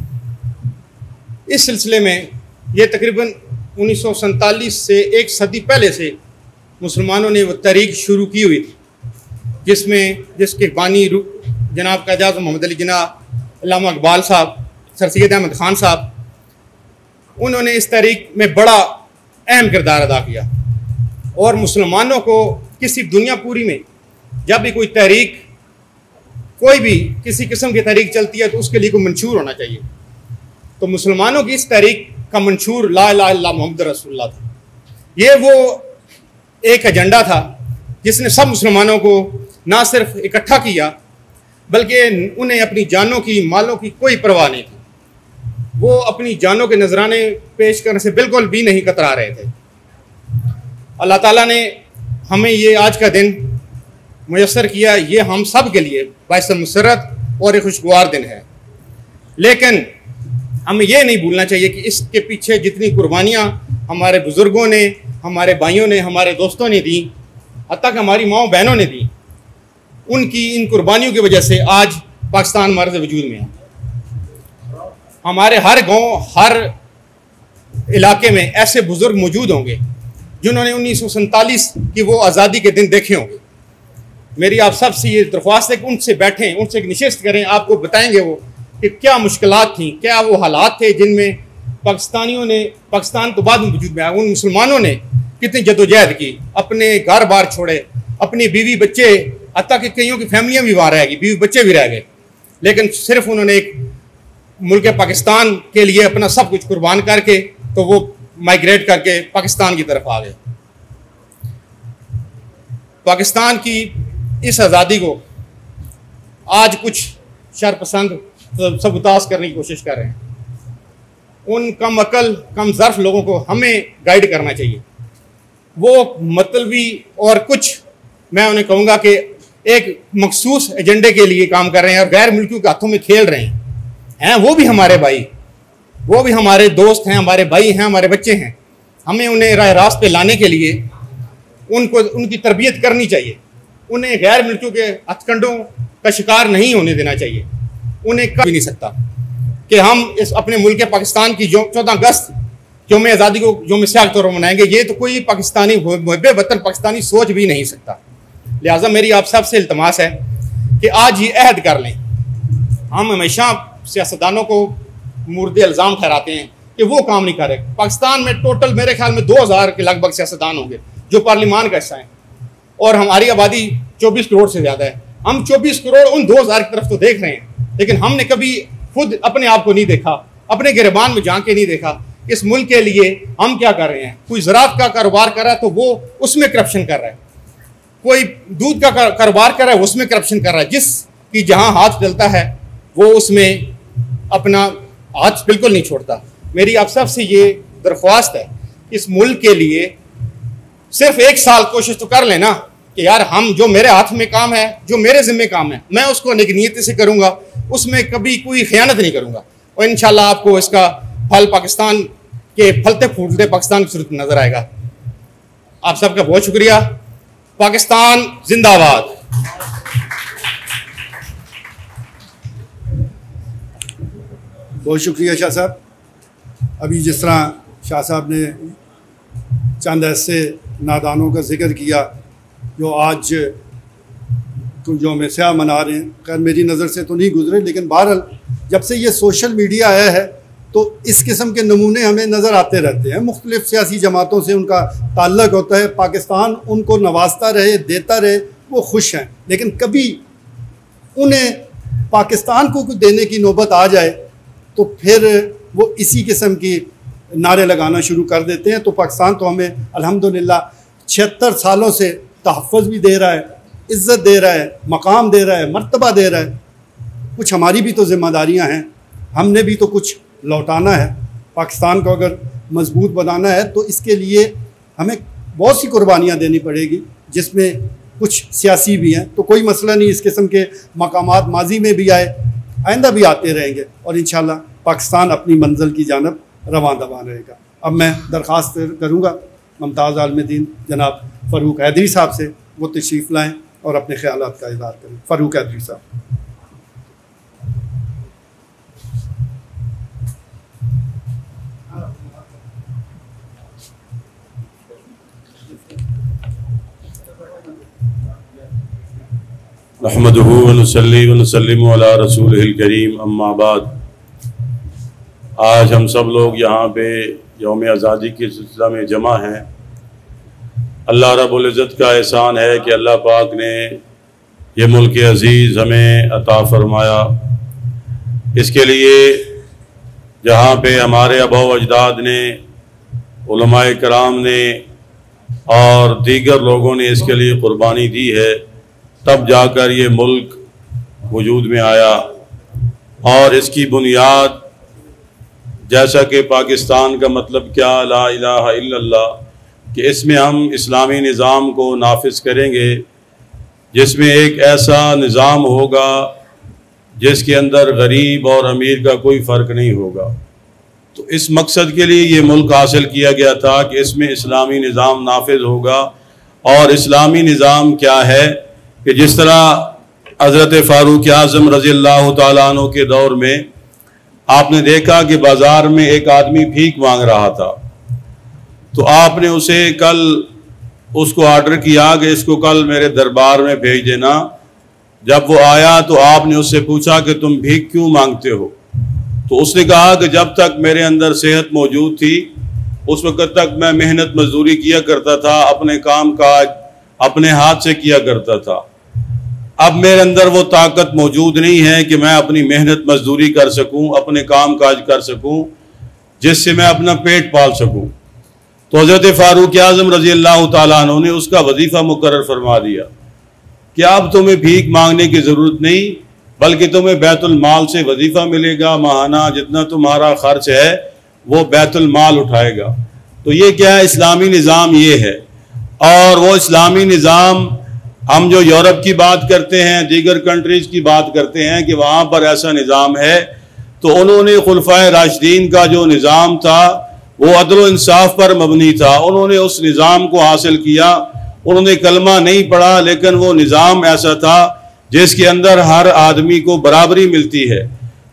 इस सिलसिले में ये तकरीबन उन्नीस सौ सैंतालीस से एक सदी पहले से मुसलमानों ने वो तहरीक शुरू की हुई थी, जिसमें जिसके बानी जनाब कायद आज़म मोहम्मद अली जिन्ना, अल्लामा इकबाल साहब, सर सैयद अहमद ख़ान साहब, उन्होंने इस तहरीक में बड़ा अहम किरदार अदा किया। और मुसलमानों को किसी दुनिया पूरी में जब भी कोई तहरीक, कोई भी किसी किस्म की तहरीक चलती है तो उसके लिए कोई मंशूर होना चाहिए। तो मुसलमानों की इस तहरीक का मंशूर ला इलाहा इल्लल्लाह मुहम्मद रसूलुल्लाह था। ये वो एक एजेंडा था जिसने सब मुसलमानों को ना सिर्फ इकट्ठा किया बल्कि उन्हें अपनी जानों की, मालों की कोई परवाह नहीं थी। वो अपनी जानों के नजराने पेश करने से बिल्कुल भी नहीं कतरा रहे थे। अल्लाह ताला ने हमें ये आज का दिन मुयस्सर किया, ये हम सब के लिए बाइस मुसरत और एक खुशगवार दिन है। लेकिन हमें ये नहीं भूलना चाहिए कि इसके पीछे जितनी कुर्बानियाँ हमारे बुज़ुर्गों ने, हमारे भाइयों ने, हमारे दोस्तों ने दी, हत्ता कि हमारी माओ बहनों ने दी, उनकी इन कुर्बानियों की वजह से आज पाकिस्तान हमारे वजूद में है। हमारे हर गांव, हर इलाके में ऐसे बुज़ुर्ग मौजूद होंगे जिन्होंने उन्नीस सौ सैंतालीस की वो आज़ादी के दिन देखे होंगे। मेरी आप सब से ये दरख्वास्त है कि उनसे बैठें, उनसे एक नशिस्त करें, आपको बताएंगे वो कि क्या मुश्किलात थी, क्या वो हालात थे जिनमें पाकिस्तानियों ने, पाकिस्तान तो बाद में वजूद में आया, उन मुसलमानों ने कितनी जदोजहद की, अपने घर बार छोड़े, अपनी बीवी बच्चे, हत्ता कि कईयों की फैमिलियाँ भी वहाँ रह गई, बीवी बच्चे भी रह गए, लेकिन सिर्फ उन्होंने एक मुल्क पाकिस्तान के लिए अपना सब कुछ कुर्बान करके तो वो माइग्रेट करके पाकिस्तान की तरफ आ गए। पाकिस्तान की इस आज़ादी को आज कुछ शरपसंद सबूताज करने की कोशिश कर रहे हैं। उन कम अकल, कम ज़र्फ लोगों को हमें गाइड करना चाहिए। वो मतलबी और कुछ, मैं उन्हें कहूँगा कि एक मखसूस एजेंडे के लिए काम कर रहे हैं और गैर मुल्कियों के हाथों में खेल रहे हैं। हैं वो भी हमारे भाई, वो भी हमारे दोस्त हैं, हमारे भाई हैं, हमारे बच्चे हैं। हमें उन्हें राह रास्त पे लाने के लिए उनको उनकी तरबियत करनी चाहिए। उन्हें गैर मुल्कियों के हथकंडों का शिकार नहीं होने देना चाहिए। उन्हें कभी नहीं सकता। कि हम इस अपने मुल्क पाकिस्तान की जो चौदह अगस्त यौम आज़ादी को यौम स्याह के तौर पर मनाएंगे, ये तो कोई पाकिस्तानी मुहब्बे वतन पाकिस्तानी सोच भी नहीं सकता। लिहाजा मेरी आप सबसे इल्तमास है कि आज ये अहद कर लें। हम हमेशा सियासतदानों को मुर्दे इल्ज़ाम ठहराते हैं कि वो काम नहीं कर रहे। पाकिस्तान में टोटल मेरे ख्याल में दो हज़ार के लगभग सियासतदान होंगे जो पार्लिमान का हिस्सा हैं, और हमारी आबादी चौबीस करोड़ से ज़्यादा है। हम चौबीस करोड़ उन दो हज़ार की तरफ तो देख रहे हैं, लेकिन हमने कभी खुद अपने आप को नहीं देखा, अपने गिरबान में झांक नहीं देखा इस मुल्क के लिए हम क्या कर रहे हैं। कोई ज़राअत का कारोबार कर रहा है तो वो उसमें करप्शन कर रहा है, कोई दूध का कारोबार कर रहा है उसमें करप्शन कर रहा है। जिसकी जहाँ हाथ डलता है वो उसमें अपना हाथ बिल्कुल नहीं छोड़ता। मेरी आप सबसे ये दरख्वास्त है, इस मुल्क के लिए सिर्फ एक साल कोशिश तो कर लेना कि यार हम जो मेरे हाथ में काम है, जो मेरे ज़िम्मे काम है, मैं उसको नेक नीयत से करूँगा, उसमें कभी कोई ख़यानत नहीं करूँगा, और इंशाल्लाह आपको इसका फल पाकिस्तान के फलते फूलते पाकिस्तान की सूरत नज़र आएगा। आप सबका बहुत शुक्रिया। पाकिस्तान जिंदाबाद। बहुत शुक्रिया शाह साहब। अभी जिस तरह शाह साहब ने चंद ऐसे नादानों का जिक्र किया जो आज यौम स्याह मना रहे हैं, खैर मेरी नज़र से तो नहीं गुजरे, लेकिन बहरहाल जब से ये सोशल मीडिया आया है तो इस किस्म के नमूने हमें नज़र आते रहते हैं। मुख्तलिफ़ सियासी जमातों से उनका ताल्लुक़ होता है, पाकिस्तान उनको नवाजता रहे, देता रहे, वो खुश हैं, लेकिन कभी उन्हें पाकिस्तान को कुछ देने की नौबत आ जाए तो फिर वो इसी किस्म की नारे लगाना शुरू कर देते हैं। तो पाकिस्तान तो हमें अल्हम्दुलिल्लाह छिहत्तर सालों से तहफ़्फ़ुज़ भी दे रहा है, इज़्ज़त दे रहा है, मकाम दे रहा है, मर्तबा दे रहा है। कुछ हमारी भी तो ज़िम्मेदारियाँ हैं, हमने भी तो कुछ लौटाना है। पाकिस्तान को अगर मजबूत बनाना है तो इसके लिए हमें बहुत सी कुर्बानियाँ देनी पड़ेगी, जिसमें कुछ सियासी भी हैं। तो कोई मसला नहीं, इस किस्म के मकामात माजी में भी आए, आइंदा भी आते रहेंगे, और इंशाल्लाह पाकिस्तान अपनी मंजिल की जानब रवां दवां रहेगा। अब मैं दरख्वास्त करूँगा मुमताज़ आलमदीन जनाब फ़ारूक हैदरी साहब से, वो तशरीफ़ लाएँ और अपने ख्यालात का इज़हार करें। फ़ारूक हैदरी साहब। नहमदुहु व नुसल्ली व नुसल्लिमु अला रसूलिहिल करीम, अम्मा बाद। आज हम सब लोग यहाँ पे यौम आज़ादी के सिलसिला में जमा हैं। अल्लाह रब्बुल इज़्ज़त का एहसान है कि अल्लाह पाक ने ये मुल्क अज़ीज़ हमें अता फ़रमाया। इसके लिए जहाँ पे हमारे आबा व अजदाद ने, उलमाए कराम ने और दीगर लोगों ने इसके लिए क़ुरबानी दी है, तब जाकर ये मुल्क वजूद में आया। और इसकी बुनियाद, जैसा कि पाकिस्तान का मतलब क्या, ला इलाहा इल्लल्लाह, कि इसमें हम इस्लामी निज़ाम को नाफिज करेंगे, जिसमें एक ऐसा निज़ाम होगा जिसके अंदर गरीब और अमीर का कोई फ़र्क नहीं होगा। तो इस मकसद के लिए ये मुल्क हासिल किया गया था कि इसमें इस्लामी निज़ाम नाफिज होगा। और इस्लामी निज़ाम क्या है कि जिस तरह हज़रत फ़ारूक आज़म रज़ियल्लाहु ताला अन्हु के दौर में आपने देखा कि बाज़ार में एक आदमी भीख मांग रहा था, तो आपने उसे कल उसको ऑर्डर किया कि इसको कल मेरे दरबार में भेज देना। जब वो आया तो आपने उससे पूछा कि तुम भीख क्यों मांगते हो? तो उसने कहा कि जब तक मेरे अंदर सेहत मौजूद थी उस वक़्त तक मैं मेहनत मजदूरी किया करता था, अपने काम काज अपने हाथ से किया करता था। अब मेरे अंदर वो ताकत मौजूद नहीं है कि मैं अपनी मेहनत मजदूरी कर सकूं, अपने काम काज कर सकूं, जिससे मैं अपना पेट पाल सकूं। तो हज़रत फ़ारूक आज़म रज़ियल्लाहु ताला अन्हु ने उसका वजीफ़ा मुकर्रर फरमा दिया कि अब तुम्हें भीख मांगने की ज़रूरत नहीं, बल्कि तुम्हें बैतुल माल से वजीफ़ा मिलेगा, माहाना जितना तुम्हारा खर्च है वो बैतुल माल उठाएगा। तो ये क्या है? इस्लामी निज़ाम ये है। और वो इस्लामी निज़ाम, हम जो यूरोप की बात करते हैं, दीगर कंट्रीज़ की बात करते हैं कि वहाँ पर ऐसा निज़ाम है, तो उन्होंने खुलफाए राशिदीन का जो निज़ाम था वो अदल व इंसाफ पर मबनी था। उन्होंने उस निज़ाम को हासिल किया। उन्होंने कलमा नहीं पढ़ा, लेकिन वो निज़ाम ऐसा था जिसके अंदर हर आदमी को बराबरी मिलती है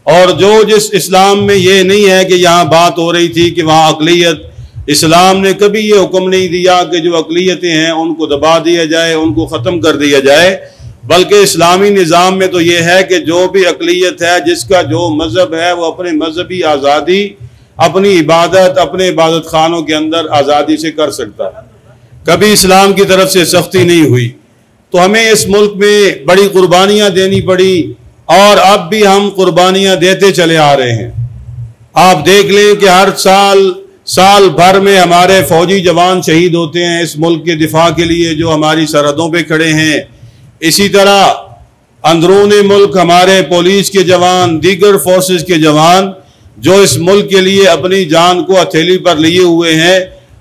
और जो जिस इस्लाम में ये नहीं है कि यहाँ बात हो रही थी कि वहाँ अक़लियत, इस्लाम ने कभी ये हुक्म नहीं दिया कि जो अक़लियतें हैं उनको दबा दिया जाए, उनको ख़त्म कर दिया जाए, बल्कि इस्लामी निज़ाम में तो ये है कि जो भी अक़लियत है, जिसका जो मज़हब है, वो अपने मजहबी आज़ादी, अपनी इबादत अपने इबादत खानों के अंदर आज़ादी से कर सकता है। कभी इस्लाम की तरफ से सख्ती नहीं हुई। तो हमें इस मुल्क में बड़ी कुर्बानियाँ देनी पड़ी और अब भी हम कुर्बानियाँ देते चले आ रहे हैं। आप देख लें कि हर साल साल भर में हमारे फौजी जवान शहीद होते हैं इस मुल्क के दिफा के लिए, जो हमारी सरहदों पे खड़े हैं। इसी तरह अंदरून मुल्क हमारे पुलिस के जवान, दीगर फोर्सेस के जवान जो इस मुल्क के लिए अपनी जान को हथेली पर लिए हुए हैं,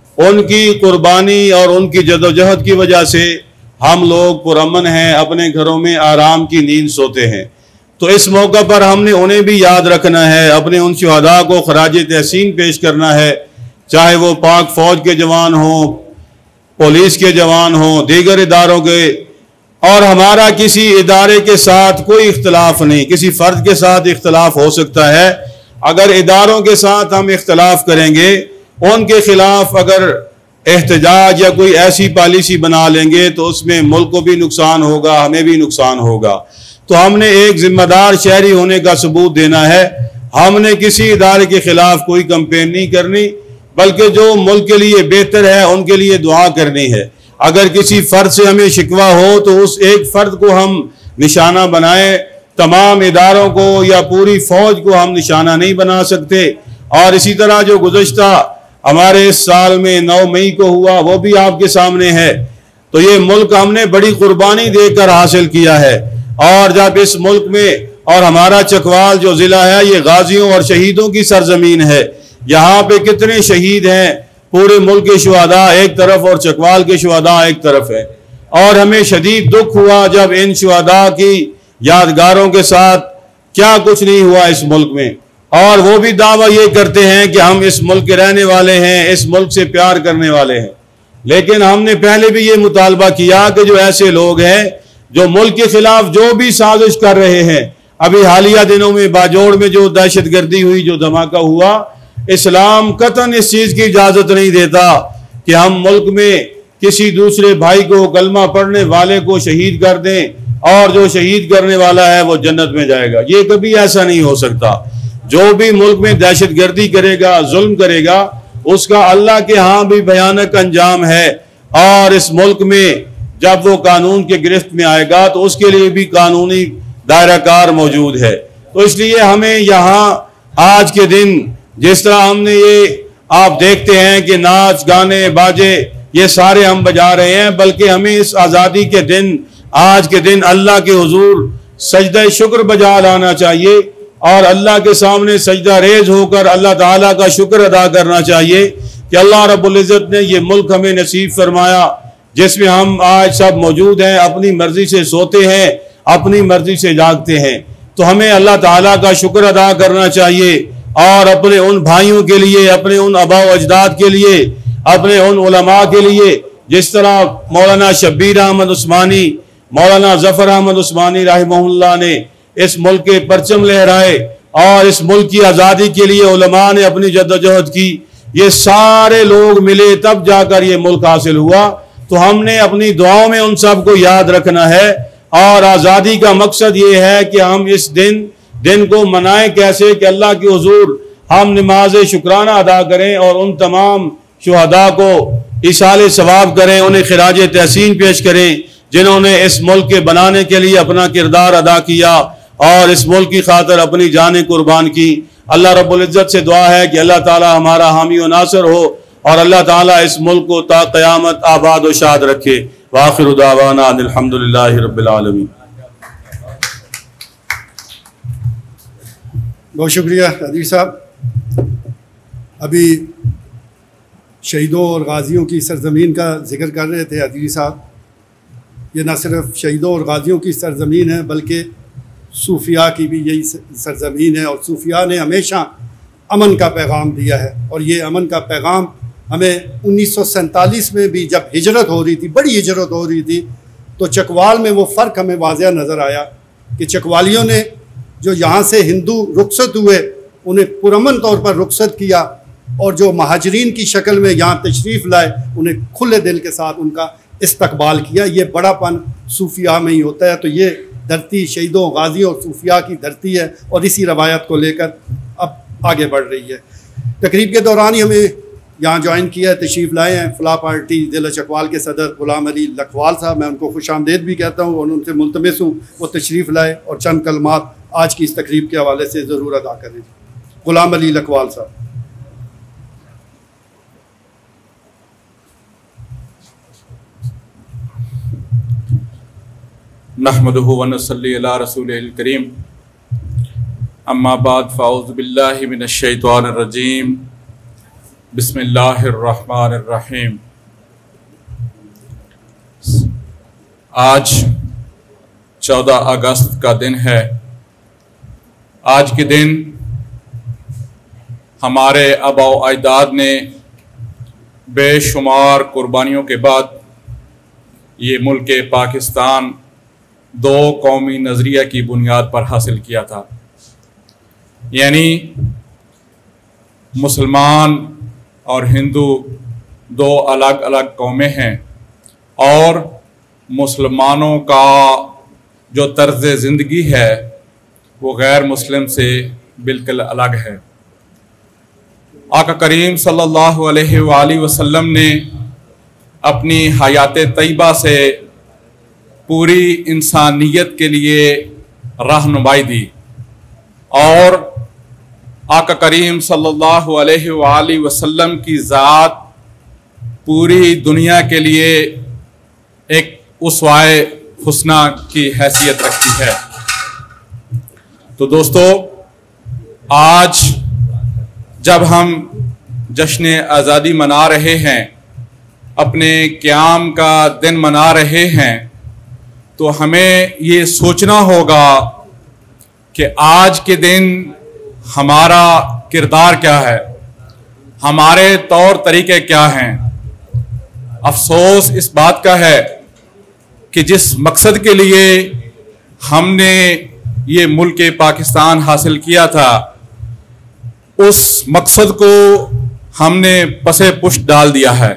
उनकी कुर्बानी और उनकी जदोजहद की वजह से हम लोग पुरअमन हैं, अपने घरों में आराम की नींद सोते हैं। तो इस मौका पर हमने उन्हें भी याद रखना है, अपने उन शुहदा को खराज तहसीन पेश करना है, चाहे वो पाक फौज के जवान हों, पुलिस के जवान हों, दीगर इदारों के। और हमारा किसी इदारे के साथ कोई इख्तलाफ नहीं, किसी फ़र्द के साथ इख्तलाफ हो सकता है। अगर इदारों के साथ हम इख्तलाफ करेंगे, उनके खिलाफ अगर एहतजाज या कोई ऐसी पॉलिसी बना लेंगे तो उसमें मुल्क को भी नुकसान होगा, हमें भी नुकसान होगा। तो हमने एक जिम्मेदार शहरी होने का सबूत देना है। हमने किसी इदारे के खिलाफ कोई कंपेन नहीं करनी, बल्कि जो मुल्क के लिए बेहतर है उनके लिए दुआ करनी है। अगर किसी फ़र्द से हमें शिकवा हो तो उस एक फ़र्द को हम निशाना बनाएं, तमाम इदारों को या पूरी फ़ौज को हम निशाना नहीं बना सकते। और इसी तरह जो गुज़श्ता हमारे इस साल में नौ मई को हुआ वो भी आपके सामने है। तो ये मुल्क हमने बड़ी कुर्बानी देकर हासिल किया है। और जब इस मुल्क में, और हमारा चकवाल जो ज़िला है ये गाजियों और शहीदों की सरजमीन है, यहाँ पे कितने शहीद हैं, पूरे मुल्क के शुहदा एक तरफ और चकवाल के शुहदा एक तरफ है। और हमें शदीद दुख हुआ जब इन शुहदा की यादगारों के साथ क्या कुछ नहीं हुआ इस मुल्क में। और वो भी दावा ये करते हैं कि हम इस मुल्क के रहने वाले हैं, इस मुल्क से प्यार करने वाले हैं। लेकिन हमने पहले भी ये मुतालबा किया कि जो ऐसे लोग हैं जो मुल्क के खिलाफ जो भी साजिश कर रहे हैं, अभी हालिया दिनों में बाजोड़ में जो दहशत गर्दी हुई, जो धमाका हुआ, इस्लाम कतन इस चीज़ की इजाज़त नहीं देता कि हम मुल्क में किसी दूसरे भाई को, कलमा पढ़ने वाले को शहीद कर दें और जो शहीद करने वाला है वो जन्नत में जाएगा। ये कभी ऐसा नहीं हो सकता। जो भी मुल्क में दहशत गर्दी करेगा, जुल्म करेगा, उसका अल्लाह के यहाँ भी भयानक अंजाम है। और इस मुल्क में जब वो कानून के गिरफ्त में आएगा तो उसके लिए भी कानूनी दायरा कार मौजूद है। तो इसलिए हमें यहाँ आज के दिन जिस तरह हमने ये, आप देखते हैं कि नाच गाने बाजे ये सारे हम बजा रहे हैं, बल्कि हमें इस आज़ादी के दिन, आज के दिन अल्लाह के हुजूर सजदा शुक्र बजा लाना चाहिए और अल्लाह के सामने सजदा रेज होकर अल्लाह ताला का शुक्र अदा करना चाहिए कि अल्लाह रब्बुल इज़्ज़त ने ये मुल्क हमें नसीब फरमाया जिसमें हम आज सब मौजूद हैं, अपनी मर्जी से सोते हैं, अपनी मर्जी से जागते हैं। तो हमें अल्लाह ताला का शुक्र अदा करना चाहिए और अपने उन भाइयों के लिए, अपने उन आबा व अजदाद के लिए, अपने उन उलमा के लिए, जिस तरह मौलाना शब्बीर अहमद उस्मानी, मौलाना जफ़र अहमद उस्मानी रहमहुल्लाह ने इस मुल्क के परचम लहराए और इस मुल्क की आज़ादी के लिए उलमा ने अपनी जद्दोजहद की। ये सारे लोग मिले तब जाकर ये मुल्क हासिल हुआ। तो हमने अपनी दुआओं में उन सब को याद रखना है। और आज़ादी का मकसद ये है कि हम इस दिन दिन को मनाएं कैसे कि अल्लाह के हुजूर हम नमाज शुक्राना अदा करें और उन तमाम शुहदा को इसाले सवाब करें, उन्हें खिराज तहसीन पेश करें जिन्होंने इस मुल्क के बनाने के लिए अपना किरदार अदा किया और इस मुल्क की खातिर अपनी जानें कुर्बान की। अल्लाह रब्बुल इज़्ज़त से दुआ है कि अल्लाह ताला हमारा हामी व नासर हो और अल्लाह ताला इस मुल्क को ता क़यामत आबाद व शाद रखे। वाखिरु दावाना अल्हम्दुलिल्लाहि रब्बिल आलमीन। बहुत शुक्रिया अदील साहब। अभी शहीदों और गाजियों की सरजमीन का जिक्र कर रहे थे अदील साहब। ये न सिर्फ शहीदों और गाजियों की सरजमीन है बल्कि सूफिया की भी यही सरजमीन है। और सूफिया ने हमेशा अमन का पैगाम दिया है और ये अमन का पैगाम हमें उन्नीस सौ सैंतालीस में भी जब हिजरत हो रही थी, बड़ी हिजरत हो रही थी, तो चकवाल में वो फ़र्क हमें वाज़ह नज़र आया कि चकवालियों ने जो यहाँ से हिंदू रुखसत हुए उन्हें पुरअमन तौर पर रुखसत किया, और जो महाजरीन की शक्ल में यहाँ तशरीफ़ लाए उन्हें खुले दिल के साथ उनका इस्तकबाल किया। ये बड़ापन सूफिया में ही होता है। तो ये धरती शहीदों, गाजियों और सूफिया की धरती है, और इसी रवायत को लेकर अब आगे बढ़ रही है। तकरीब के दौरान ही हमें यहाँ ज्वाइन किया, तशरीफ़ लाए हैं फलाह पार्टी ज़िला चकवाल के सदर ग़ुलाम अली लखवाल साहब। मैं उनको खुश आमदेद भी कहता हूँ और उनसे मुल्तमिस हूँ वो तशरीफ़ लाए और चंद कलमात आज की इस तकरीब के हवाले से ज़रूर अदा करें। ग़ुलाम अली लखवाल साहब। नहमदुहु व नसल्ली अला रसूलिल करीम, अम्मा बाद फ़ाऊज़ु बिल्लाहि मिनश शैतानिर रजीम, बिस्मिल्लाहिर रहमानिर रहीम। आज चौदह अगस्त का दिन है। आज के दिन हमारे आबा व अजदाद ने बेशुमार कुर्बानियों के बाद ये मुल्क पाकिस्तान दो कौमी नज़रिया की बुनियाद पर हासिल किया था। यानी मुसलमान और हिंदू दो अलग अलग कौमें हैं, और मुसलमानों का जो तर्ज़ ज़िंदगी है वो गैर मुस्लिम से बिल्कुल अलग है। आका करीम सल्लल्लाहु अलैहि वसल्लम ने अपनी हयात तैयबा से पूरी इंसानियत के लिए रहनुमाई दी, और आका करीम सल्लल्लाहु अलैहि वसल्लम की ज़ात पूरी दुनिया के लिए एक उसवाए हुस्ना की हैसियत रखती है। तो दोस्तों, आज जब हम जश्न आज़ादी मना रहे हैं, अपने क़याम का दिन मना रहे हैं, तो हमें ये सोचना होगा कि आज के दिन हमारा किरदार क्या है, हमारे तौर तरीके क्या हैं। अफसोस इस बात का है कि जिस मकसद के लिए हमने ये मुल्क पाकिस्तान हासिल किया था, उस मकसद को हमने पसे पुष्ट डाल दिया है,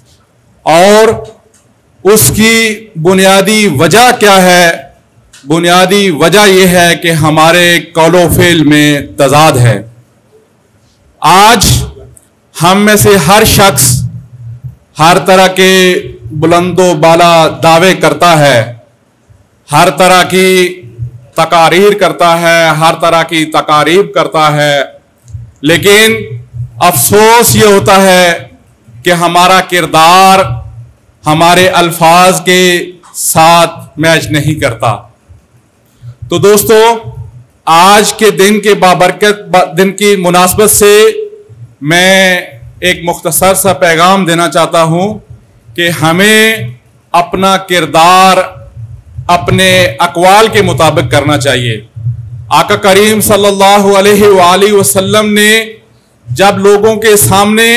और उसकी बुनियादी वजह क्या है? बुनियादी वजह यह है कि हमारे कौलो फेल में तजाद है। आज हम में से हर शख्स हर तरह के बुलंदो बाला दावे करता है, हर तरह की तकारीर करता है, हर तरह की तकारीब करता है, लेकिन अफसोस ये होता है कि हमारा किरदार हमारे अल्फाज के साथ मैच नहीं करता। तो दोस्तों, आज के दिन के बाबरकत दिन की मुनासबत से मैं एक मुख्तसर सा पैगाम देना चाहता हूँ कि हमें अपना किरदार अपने अक़वाल के मुताबिक करना चाहिए। आका करीम सल्लल्लाहु अलैहि वसल्लम ने जब लोगों के सामने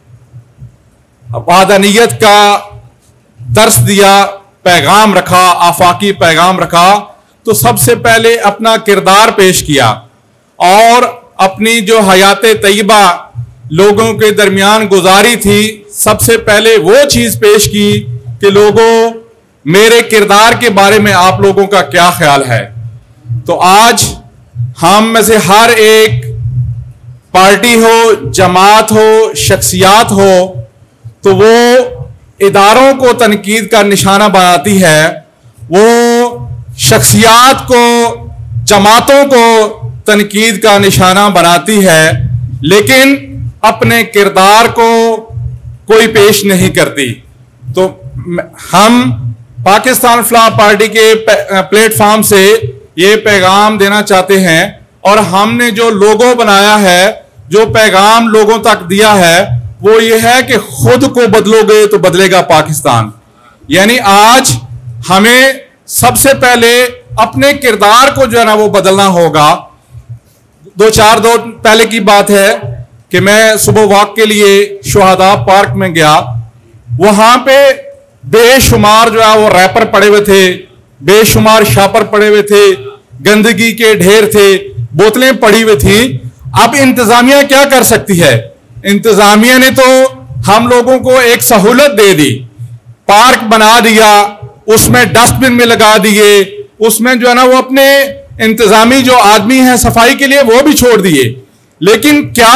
वादानियत का दर्स दिया, पैगाम रखा, आफाकी पैगाम रखा, तो सबसे पहले अपना किरदार पेश किया और अपनी जो हयात तैयबा लोगों के दरमियान गुजारी थी, सबसे पहले वो चीज़ पेश की कि लोगों, मेरे किरदार के बारे में आप लोगों का क्या ख्याल है। तो आज हम में से हर एक पार्टी हो, जमात हो, शख्सियात हो, तो वो इदारों को तनकीद का निशाना बनाती है, वो शख्सियात को, जमातों को तनकीद का निशाना बनाती है, लेकिन अपने किरदार को कोई पेश नहीं करती। तो हम पाकिस्तान फलाह पार्टी के प्लेटफॉर्म से ये पैगाम देना चाहते हैं, और हमने जो लोगो बनाया है, जो पैगाम लोगों तक दिया है, वो ये है कि खुद को बदलोगे तो बदलेगा पाकिस्तान। यानी आज हमें सबसे पहले अपने किरदार को जो है ना वो बदलना होगा। दो चार दो पहले की बात है कि मैं सुबह वॉक के लिए शुहदा पार्क में गया, वहां पे बेशुमार जो है वो रैपर पड़े हुए थे, बेशुमार शापर पड़े हुए थे, गंदगी के ढेर थे, बोतलें पड़ी हुई थी। अब इंतजामिया क्या कर सकती है? इंतजामिया ने तो हम लोगों को एक सहूलत दे दी, पार्क बना दिया, उसमें डस्टबिन में लगा दिए, उसमें जो है ना वो अपने इंतजामी जो आदमी हैं सफाई के लिए वो भी छोड़ दिए। लेकिन क्या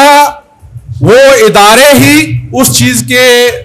वो इदारे ही उस चीज के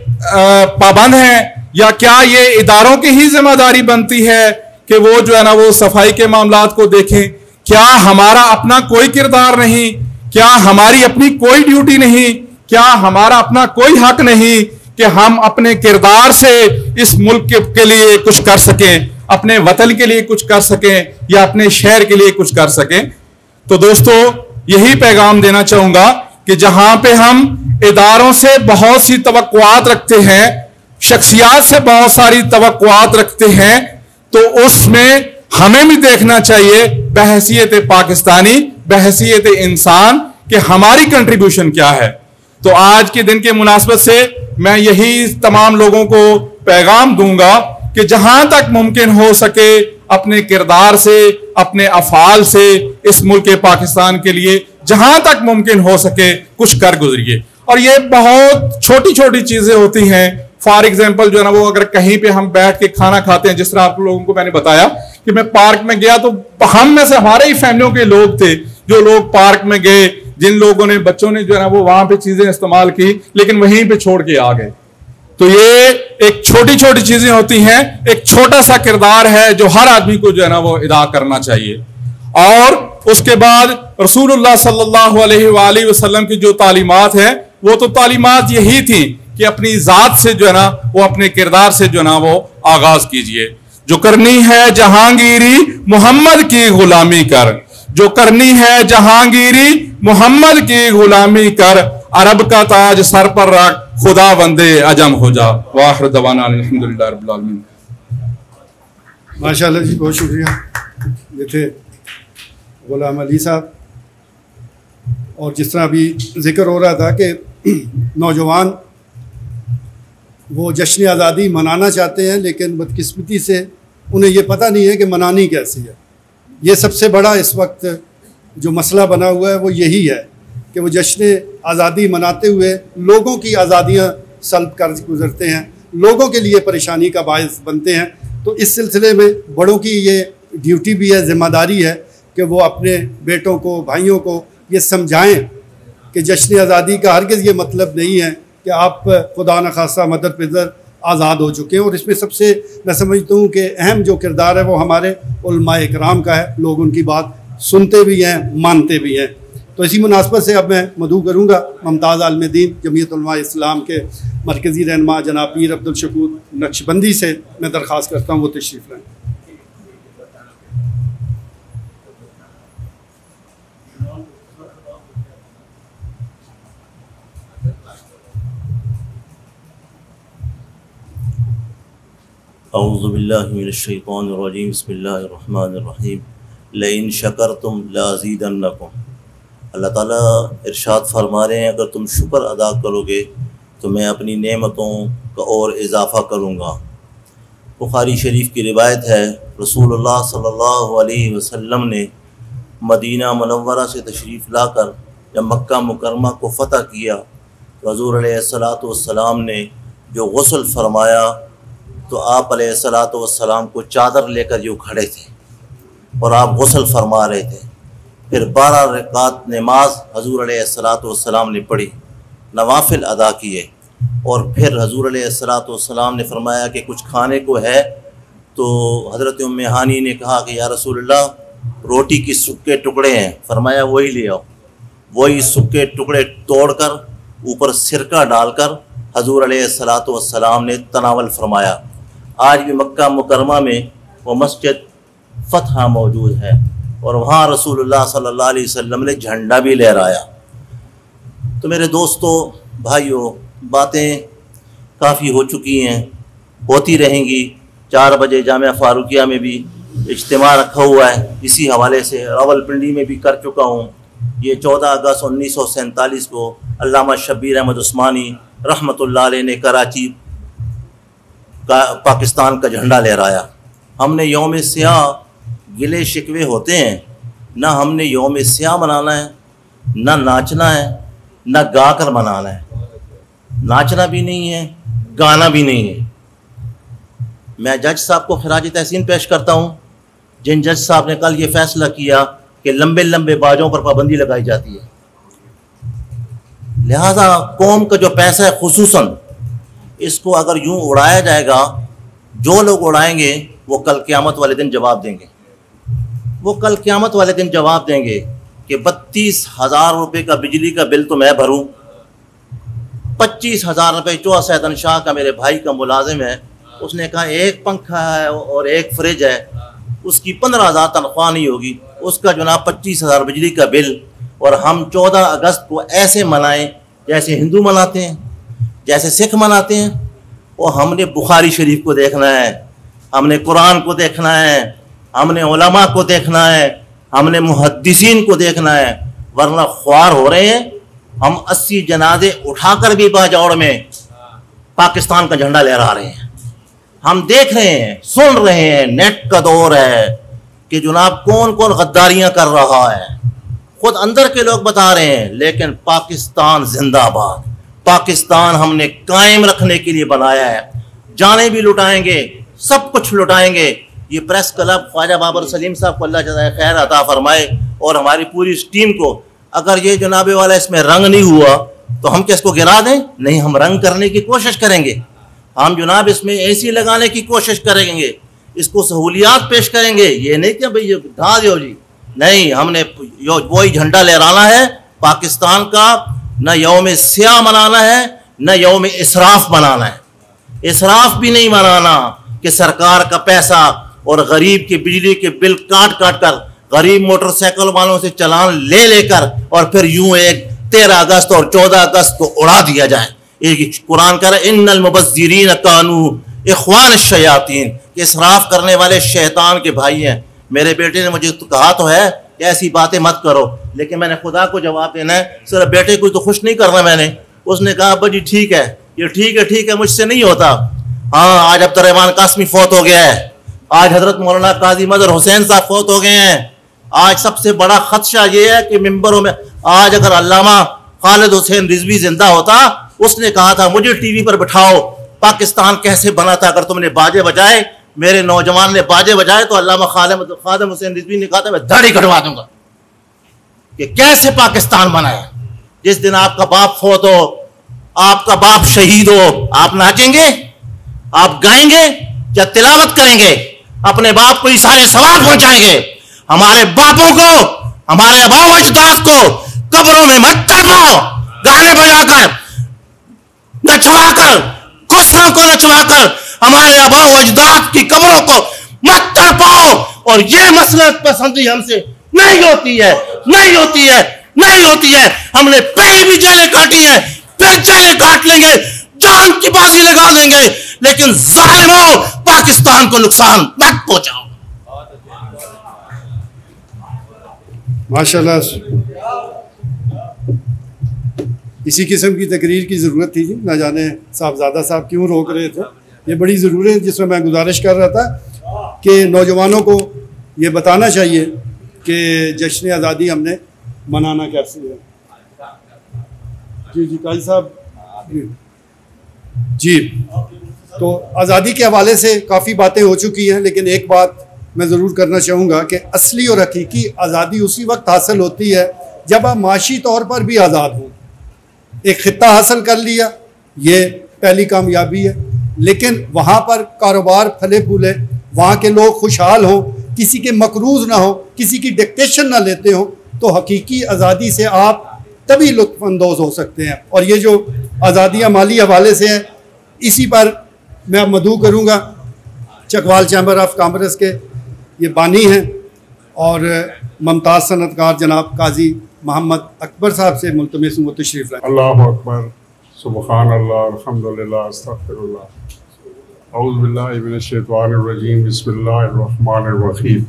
पाबंद हैं, या क्या ये इदारों की ही जिम्मेदारी बनती है कि वो जो है ना वो सफाई के मामलात को देखें? क्या हमारा अपना कोई किरदार नहीं? क्या हमारी अपनी कोई ड्यूटी नहीं? क्या हमारा अपना कोई हक नहीं कि हम अपने किरदार से इस मुल्क के, के लिए कुछ कर सकें, अपने वतन के लिए कुछ कर सकें, या अपने शहर के लिए कुछ कर सकें? तो दोस्तों, यही पैगाम देना चाहूंगा कि जहां पे हम इदारों से बहुत सी तवक्कुआत रखते हैं, शख्सियात से बहुत सारी तवक्कुआत रखते हैं, तो उसमें हमें भी देखना चाहिए बहैसियत पाकिस्तानी, बहैसियत इंसान, कि हमारी कंट्रीब्यूशन क्या है। तो आज के दिन के मुनासबत से मैं यही तमाम लोगों को पैगाम दूंगा कि जहां तक मुमकिन हो सके अपने किरदार से, अपने अफाल से इस मुल्क के पाकिस्तान के लिए जहां तक मुमकिन हो सके कुछ कर गुजरिए। और ये बहुत छोटी छोटी चीजें होती हैं। फॉर एग्जाम्पल जो है ना वो अगर कहीं पे हम बैठ के खाना खाते हैं, जिस तरह आप लोगों को मैंने बताया कि मैं पार्क में गया, तो हम में से हमारे ही फैमिलियों के लोग थे जो लोग पार्क में गए, जिन लोगों ने बच्चों ने जो है ना वो वहां पे चीजें इस्तेमाल की, लेकिन वहीं पे छोड़ के आ गए। तो ये एक छोटी छोटी चीजें होती हैं, एक छोटा सा किरदार है जो हर आदमी को जो है ना वो अदा करना चाहिए। और उसके बाद रसूलुल्लाह सल्लल्लाहु अलैहि वसल्लम की जो तालीमात है, वो तो तालीमात यही थी कि अपनी जात से जो है ना वो अपने किरदार से जो है ना वो आगाज कीजिए। जो करनी है जहांगीरी मोहम्मद की गुलामी कर, जो करनी है जहांगीरी मोहम्मद की गुलामी कर, अरब का ताज सर पर रख, खुदा वंदे अजम हो जा। वाहिर दवाना अल्हम्दुलिल्लाह रब्बिल आलमीन। माशाल्लाह जी, बहुत शुक्रिया। ये थे गुलाम अली साहब। और जिस तरह अभी जिक्र हो रहा था कि नौजवान वो जश्न आज़ादी मनाना चाहते हैं, लेकिन बदकिस्मती से उन्हें ये पता नहीं है कि मनानी कैसी है। ये सबसे बड़ा इस वक्त जो मसला बना हुआ है वो यही है कि वो जश्न आज़ादी मनाते हुए लोगों की आज़ादियाँ सल्ब कर गुजरते हैं, लोगों के लिए परेशानी का बायस बनते हैं। तो इस सिलसिले में बड़ों की ये ड्यूटी भी है, ज़िम्मेदारी है कि वो अपने बेटों को, भाइयों को ये समझाएं कि जश्न आज़ादी का हरगिज़ ये मतलब नहीं है कि आप खुदा न खासा मदर पिदर आज़ाद हो चुके हैं। और इसमें सबसे मैं समझता हूँ कि अहम जो किरदार है वो हमारे उलमाए इकराम का है। लोग उनकी बात सुनते भी हैं, मानते भी हैं। तो इसी मुनासबत से अब मैं मदू करूँगा मुमताज़ आलिम दीन जमीयत उलमा इस्लाम के मरकज़ी रहनुमा जनाब पीर अब्दुल शकूर नक्शबंदी से मैं दरख्वास्त करता हूँ वो तशरीफ़ लाएँ। औज़ुबिल्लाहि मिनश्शैतानिर्रजीम बिस्मिल्लाहिर्रहमानिर्रहीम लइन शकरतुम लाज़ीदन्नकुम। अल्लाह ताला इरशाद फरमा रहे हैं, अगर तुम शुक्र अदा करोगे तो मैं अपनी नेमतों का और इजाफ़ा करूँगा। बुखारी शरीफ की रिवायत है, रसूलुल्लाह सल्लल्लाहु अलैहि वसल्लम ने मदीना मुनव्वरा से तशरीफ़ लाकर जब मक्का मुकरमा को फ़तह किया तो हुज़ूर अलैहिस्सलातु वस्सलाम ने जो गुस्ल फरमाया तो आप अलैहिस्सलातु वस्सलाम को चादर लेकर यूँ खड़े थे और आप गुस्ल फरमा रहे थे। फिर बारह रकात नमाज हजूर अलैहिस्सलातु वस्सलाम ने पढ़ी, नवाफिल अदा किए, और फिर हजूर अलैहिस्सलातु वस्सलाम ने फरमाया कि कुछ खाने को है। तो हज़रत उम्मे हानी ने कहा कि या रसूलल्लाह, रोटी की सूखे टुकड़े हैं। फरमाया वही ले आओ। वही सूखे टुकड़े तोड़कर ऊपर सिरका डालकर हजूर अलैहिस्सलातु वस्सलाम ने तनावल फरमाया। आज भी मक्का मुकरमा में वो मस्जिद फ़तह मौजूद है और वहाँ रसूलुल्लाह सल्लल्लाहु अलैहि वसल्लम ने झंडा भी लहराया। तो मेरे दोस्तों, भाइयों, बातें काफ़ी हो चुकी हैं, होती रहेंगी। चार बजे जामिया फ़ारूकिया में भी इज्तिमा रखा हुआ है, इसी हवाले से रावलपिंडी में भी कर चुका हूँ। ये चौदह अगस्त उन्नीस सौ सैंतालीस को अल्लामा शब्बीर अहमद उस्मानी रहमतुल्लाह अलैह ने कराची का पाकिस्तान का झंडा लहराया। हमने यौम सियाह गिले शिकवे होते हैं, ना हमने यौम स्याह मनाना है, ना नाचना है, ना गा कर मनाना है। नाचना भी नहीं है, गाना भी नहीं है। मैं जज साहब को खराज तहसीन पेश करता हूँ, जिन जज साहब ने कल ये फैसला किया कि लंबे लंबे बाजों पर पाबंदी लगाई जाती है। लिहाजा कौम का जो पैसा है खुसूसन, इसको अगर यूं उड़ाया जाएगा, जो लोग उड़ाएंगे वो कल क़यामत वाले दिन जवाब देंगे। वो कल क़यामत वाले दिन जवाब देंगे कि बत्तीस हज़ार रुपये का बिजली का बिल तो मैं भरूं, पच्चीस हज़ार रुपये चौहा सैदन शाह का मेरे भाई का मुलाजिम है, उसने कहा एक पंखा है और एक फ्रिज है, उसकी पंद्रह हज़ार तनख्वाह नहीं होगी, उसका जनाब पच्चीस हज़ार बिजली का बिल। और हम चौदह अगस्त को ऐसे मनाएं जैसे हिंदू मनाते हैं, जैसे सिख मनाते हैं। और हमने बुखारी शरीफ को देखना है, हमने कुरान को देखना है, हमने उलमा को देखना है, हमने मुहद्दिसीन को देखना है, वरना ख्वार हो रहे हैं। हम अस्सी जनाजे उठाकर भी बाजौड़ में पाकिस्तान का झंडा लहरा रहे हैं। हम देख रहे हैं, सुन रहे हैं, नेट का दौर है कि जनाब कौन कौन गद्दारियां कर रहा है, खुद अंदर के लोग बता रहे हैं। लेकिन पाकिस्तान जिंदाबाद, पाकिस्तान हमने कायम रखने के लिए बनाया है। जाने भी लुटाएंगे, सब कुछ लुटाएंगे। ये प्रेस क्लब ख्वाजा बाबर सलीम साहब को अल्लाह जज़ाए खैर अता फरमाए, और हमारी पूरी इस टीम को, अगर ये जनाबे वाला इसमें रंग नहीं हुआ तो हम क्या इसको गिरा दें? नहीं, हम रंग करने की कोशिश करेंगे। हम जनाब इसमें एसी लगाने की कोशिश करेंगे, इसको सहूलियात पेश करेंगे। ये नहीं कि भाई ये ढा दो जी, नहीं, हमने वही झंडा लहराना है पाकिस्तान का। न यौम स्याह मनाना है, न यौम इसराफ मनाना है। इसराफ भी नहीं मनाना कि सरकार का पैसा और गरीब के बिजली के बिल काट काट कर गरीब मोटरसाइकिल वालों से चालान ले लेकर और फिर यूं एक तेरह अगस्त और चौदह अगस्त को उड़ा दिया जाए। एक कुरान कह रहा है इन्नल मुबज़्ज़िरीन कानू इख्वान शयातीन, इसराफ करने वाले शैतान के भाई हैं। मेरे बेटे ने मुझे तो कहा तो है कि ऐसी बातें मत करो, लेकिन मैंने खुदा को जवाब देना है, सिर्फ बेटे को तो खुश नहीं करना मैंने। उसने कहा अब्बा जी ठीक है, ये ठीक है ठीक है, मुझसे नहीं होता। हाँ, आज अब्दुर्रहमान कासमी फौत हो गया है, आज हजरत मौलाना काजी मदर हुसैन साहब फौत हो गए हैं। आज सबसे बड़ा खदशा ये है कि मिंबरों में, आज अगर अल्लामा खालिद हुसैन रिजवी जिंदा होता, उसने कहा था मुझे टीवी पर बिठाओ, पाकिस्तान कैसे बना था अगर तुमने बाजे बजाए। मेरे नौजवान ने बाजे बजाए तो अल्लामा खालिद हुसैन रिजवी ने कहा था मैं दाढ़ी कटवा दूंगा कि कैसे पाकिस्तान बनाया। जिस दिन आपका बाप फौत हो, आपका बाप शहीद हो, आप नाचेंगे, आप गाएंगे या तिलावत करेंगे? अपने बाप को ही सारे सवाल पहुंचाएंगे। हमारे बापों को, हमारे आबाओ अजदाद को कब्रों में मत तड़पाओ, गाने बजाकर, नचवाकर, कुफरों को नचवाकर हमारे आबाओ अजदाद की कब्रों को मत तड़पाओ। और ये मसलत पसंदी हमसे नहीं होती है, नहीं होती है, नहीं होती है। हमने पहले भी जेलें काटी है, फिर जेलें काट लेंगे, जान की बाजी लगा देंगे, लेकिन जालिमों पाकिस्तान को नुकसान मत पहुंचाओ। माशाल्लाह, इसी किस्म की तकरीर की ज़रूरत थी जी। ना जाने साहबजादा साहब क्यों रोक रहे थे, ये बड़ी ज़रूरी है, जिसमें मैं गुजारिश कर रहा था कि नौजवानों को ये बताना चाहिए कि जश्न आज़ादी हमने मनाना कैसे है। जी जी काजी साहब जी, तो आज़ादी के हवाले से काफ़ी बातें हो चुकी हैं, लेकिन एक बात मैं ज़रूर करना चाहूँगा कि असली और हकीकी आज़ादी उसी वक्त हासिल होती है जब आप माशी तौर पर भी आज़ाद हों। एक खित्ता हासिल कर लिया, ये पहली कामयाबी है, लेकिन वहाँ पर कारोबार फले फूले, वहाँ के लोग खुशहाल हों, किसी के मकरूज़ ना हो, किसी की डिक्टेशन ना लेते हों, तो हकीकी आज़ादी से आप तभी लुत्फ़अंदोज़ हो सकते हैं। और ये जो आज़ादियाँ माली हवाले से हैं, इसी पर मैं अब मदू करूँगा। चकवाल चैम्बर ऑफ कॉमर्स के ये बानी हैं और मुमताज़ सनतकार जनाब काजी मोहम्मद अकबर साहब से मुल्तमिस हूं तशरीफ़ लाएं। अल्लाहु अकबर, सुबहान अल्लाह, अल्हम्दुलिल्लाह, अस्तग़फिरुल्लाह, औज़ु बिल्लाहि मिनश शैतानिर रजीम, बिस्मिल्लाहिर रहमानिर रहीम।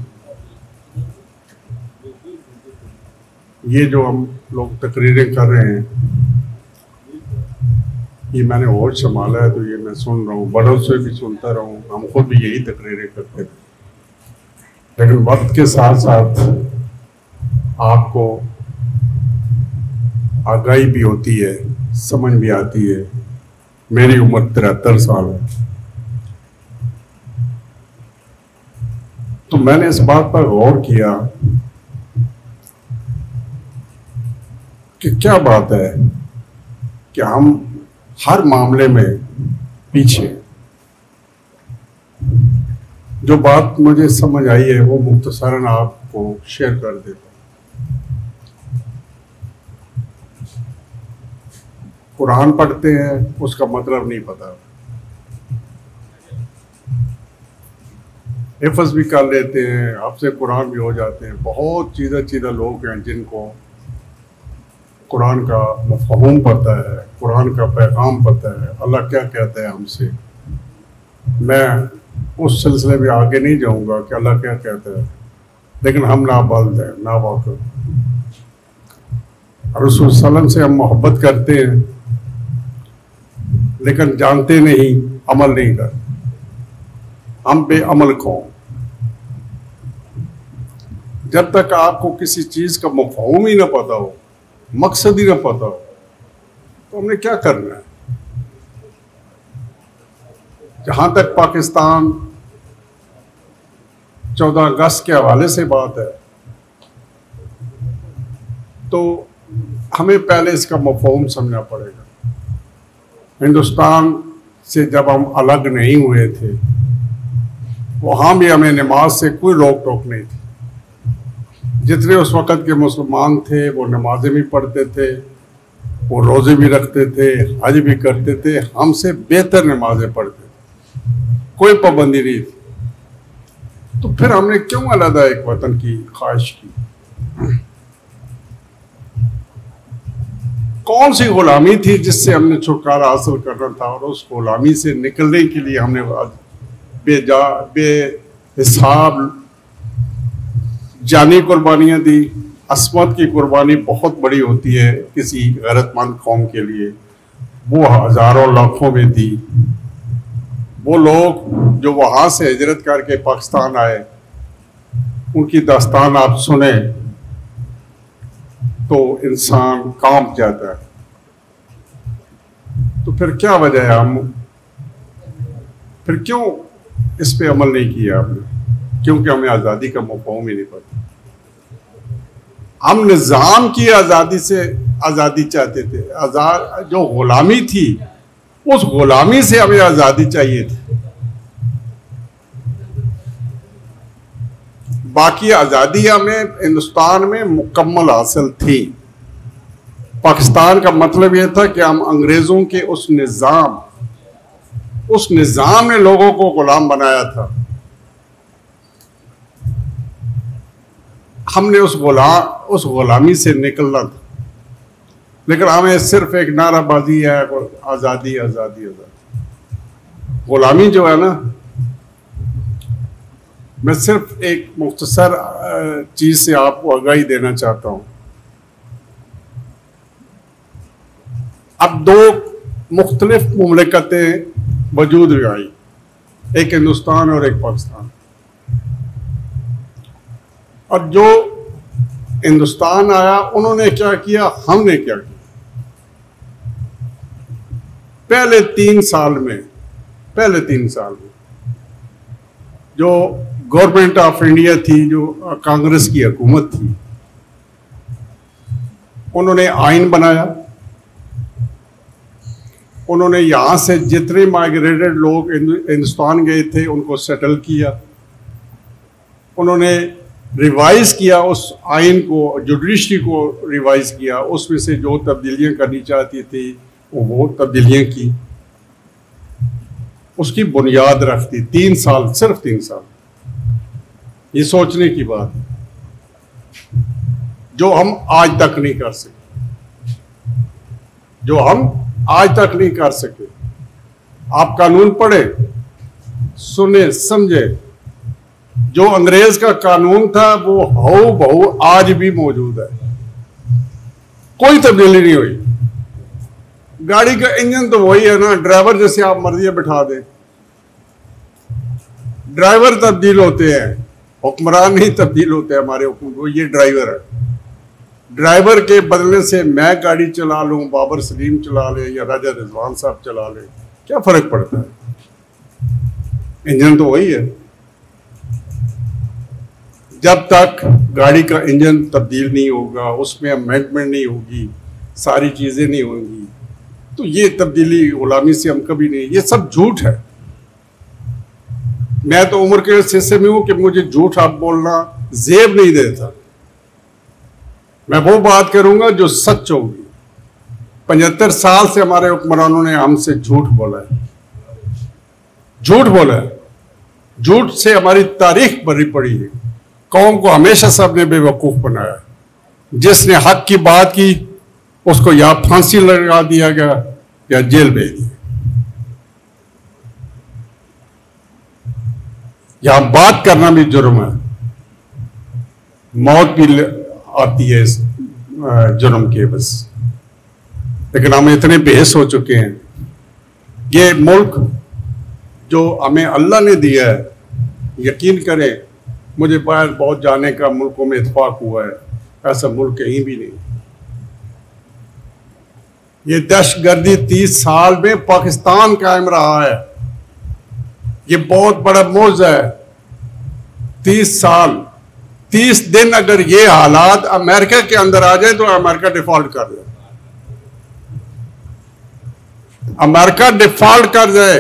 ये जो हम लोग तकरीरें कर रहे हैं, ये मैंने होश संभाला है तो ये मैं सुन रहा हूँ, बड़ों से भी सुनता रहा हूँ, हम खुद भी यही तकरीरें करते थे। लेकिन वक्त के साथ साथ आपको आगाही भी होती है, समझ भी आती है। मेरी उम्र तिहत्तर साल है, तो मैंने इस बात पर गौर किया कि क्या बात है कि हम हर मामले में पीछे। जो बात मुझे समझ आई है वो मुख्तसरन आपको शेयर कर देता हूँ। कुरान पढ़ते हैं, उसका मतलब नहीं पता, हिफ्ज़ भी कर लेते हैं, आपसे कुरान भी हो जाते हैं। बहुत चीज़ा चीज़ा लोग हैं जिनको कुरान का मफ़हूम पता है, कुरान का पैगाम पता है, अल्लाह क्या कहता है हमसे। मैं उस सिलसिले में आगे नहीं जाऊंगा कि अल्लाह क्या कहता है, लेकिन हम नाबल्द हैं, नावाकिफ़। रसूल सल्लल्लाहु अलैहि वसल्लम से हम मोहब्बत करते हैं, लेकिन जानते नहीं, अमल नहीं करते। हम बेअमल कौम। जब तक आपको किसी चीज़ का मफ़हूम ही ना पता हो, मकसद ही ना पता हो, तो हमने क्या करना है। जहाँ तक पाकिस्तान चौदह अगस्त के हवाले से बात है, तो हमें पहले इसका मफ़हूम समझना पड़ेगा। हिंदुस्तान से जब हम अलग नहीं हुए थे, वहाँ भी हमें नमाज से कोई रोक टोक नहीं थी। जितने उस वक़्त के मुसलमान थे वो नमाजें भी पढ़ते थे, वो रोज़े भी रखते थे, हज भी करते थे, हमसे बेहतर नमाजें पढ़ते थे, कोई पाबंदी नहीं थी। तो फिर हमने क्यों अलहदा एक वतन की ख्वाहिश की? कौन सी गुलामी थी जिससे हमने छुटकारा हासिल करना था, और उस गुलामी से निकलने के लिए हमने बेजा बेहिसाब जानी कुर्बानियाँ दी। अस्मत की कुर्बानी बहुत बड़ी होती है किसी गैरतमंद कौम के लिए, वो हज़ारों लाखों में दी। वो लोग जो वहाँ से हिजरत करके पाकिस्तान आए, उनकी दास्तान आप सुने तो इंसान कांप जाता है। तो फिर क्या वजह है, हम फिर क्यों इस पे अमल नहीं किया आपने? क्योंकि हमें आज़ादी का मफ़हूम ही नहीं पता। हम निज़ाम की आज़ादी से आज़ादी चाहते थे। आज़ाद जो गुलामी थी, उस गुलामी से हमें आज़ादी चाहिए थी। बाकी आज़ादी हमें हिंदुस्तान में मुकम्मल हासिल थी। पाकिस्तान का मतलब यह था कि हम अंग्रेज़ों के उस निज़ाम उस निज़ाम ने लोगों को गुलाम बनाया था। हमने उस गुलाम उस गुलामी से निकलना था, लेकिन हमें सिर्फ एक नाराबाजी है, आज़ादी आज़ादी आज़ादी। गुलामी जो है ना, मैं सिर्फ एक मुख्तसर चीज़ से आपको आगाही देना चाहता हूँ। अब दो मुख्तलिफ मुमलिकतें वजूद में आई, एक हिंदुस्तान और एक पाकिस्तान। और जो हिंदुस्तान आया, उन्होंने क्या किया, हमने क्या किया। पहले तीन साल में पहले तीन साल में जो गवर्नमेंट ऑफ इंडिया थी, जो कांग्रेस की हुकूमत थी, उन्होंने आइन बनाया। उन्होंने यहाँ से जितने माइग्रेटेड लोग हिंदुस्तान गए थे उनको सेटल किया। उन्होंने रिवाइज किया उस आइन को, जुडिशरी को रिवाइज किया। उसमें से जो तब्दीलियाँ करनी चाहती थी वो वो तब्दीलियाँ की, उसकी बुनियाद रख दी। तीन साल, सिर्फ तीन साल। ये सोचने की बात है जो हम आज तक नहीं कर सके, जो हम आज तक नहीं कर सके। आप कानून पढ़े, सुने, समझे। जो अंग्रेज का कानून था वो हऊ बहू आज भी मौजूद है, कोई तब्दीली नहीं हुई। गाड़ी का इंजन तो वही है ना, ड्राइवर जैसे आप मर्जी बिठा दें। ड्राइवर तब्दील होते हैं, हुक्मरान नहीं तब्दील होते हमारे हुक्म को, ये ड्राइवर है। ड्राइवर के बदले से मैं गाड़ी चला लूँ, बाबर सलीम चला ले या राजा रिजवान साहब चला ले, क्या फर्क पड़ता है? इंजन तो वही है। जब तक गाड़ी का इंजन तब्दील नहीं होगा, उसमें अमेंडमेंट नहीं होगी, सारी चीजें नहीं होंगी, तो ये तब्दीली गुलामी से हम कभी नहीं, ये सब झूठ है। मैं तो उम्र के हिस्से में हूं कि मुझे झूठ आप बोलना जेब नहीं देता। मैं वो बात करूंगा जो सच होगी। पचहत्तर साल से हमारे हुक्मरानों ने हमसे झूठ बोला है, झूठ बोला है, झूठ से हमारी तारीख भरी पड़ी है। कौम को हमेशा सबने बेवकूफ बनाया। जिसने हक की बात की उसको या फांसी लगा दिया गया या जेल भेज दिया। यहां बात करना भी जुर्म है, मौत भी आती है इस जुर्म के बस। लेकिन हम इतने बेहस हो चुके हैं। ये मुल्क जो हमें अल्लाह ने दिया है, यकीन करें, मुझे बाहर बहुत जाने का मुल्कों में इत्तेफाक हुआ है, ऐसा मुल्क कहीं भी नहीं। ये दहशतगर्दी तीस साल में पाकिस्तान कायम रहा है, ये बहुत बड़ा मौजा है। तीस साल, तीस दिन अगर ये हालात अमेरिका के अंदर आ जाए तो अमेरिका डिफॉल्ट कर जाए, अमेरिका डिफॉल्ट कर जाए।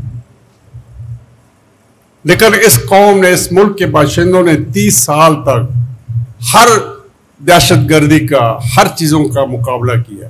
लेकिन इस कौम ने, इस मुल्क के बाशिंदों ने तीस साल तक हर दहशतगर्दी का, हर चीजों का मुकाबला किया।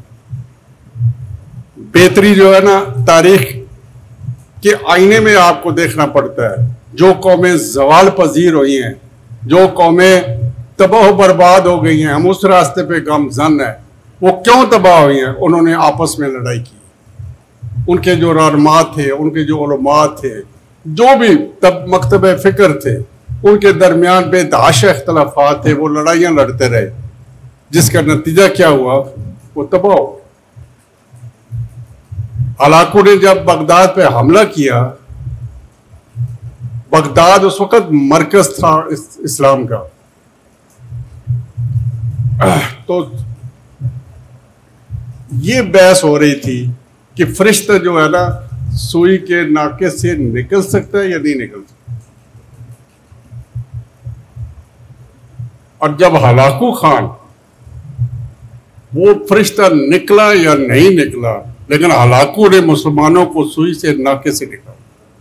बेहतरी जो है ना, तारीख के आईने में आपको देखना पड़ता है। जो कौमें जवाल पजीर हुई हैं, जो कौमें तबाह बर्बाद हो गई हैं, हम उस रास्ते पे गमजन है। वो क्यों तबाह हुई हैं? उन्होंने आपस में लड़ाई की। उनके जो रहनुमा थे, उनके जो उलमा थे, जो भी तब मकतब फिक्र थे, उनके दरमियान बेतहाशा इख्तलाफात थे, वो लड़ाइयाँ लड़ते रहे, जिसका नतीजा क्या हुआ? वो तबाह हो। हलाकू ने जब बगदाद पे हमला किया, बगदाद उस वक्त मरकज था इस, इस्लाम का, तो ये बहस हो रही थी कि फरिश्ता जो है ना सुई के नाके से निकल सकता है या नहीं निकल सकता। और जब हलाकू खान, वो फरिश्ता निकला या नहीं निकला, लेकिन हलाकू ने मुसलमानों को सुई से नाके से निकाला।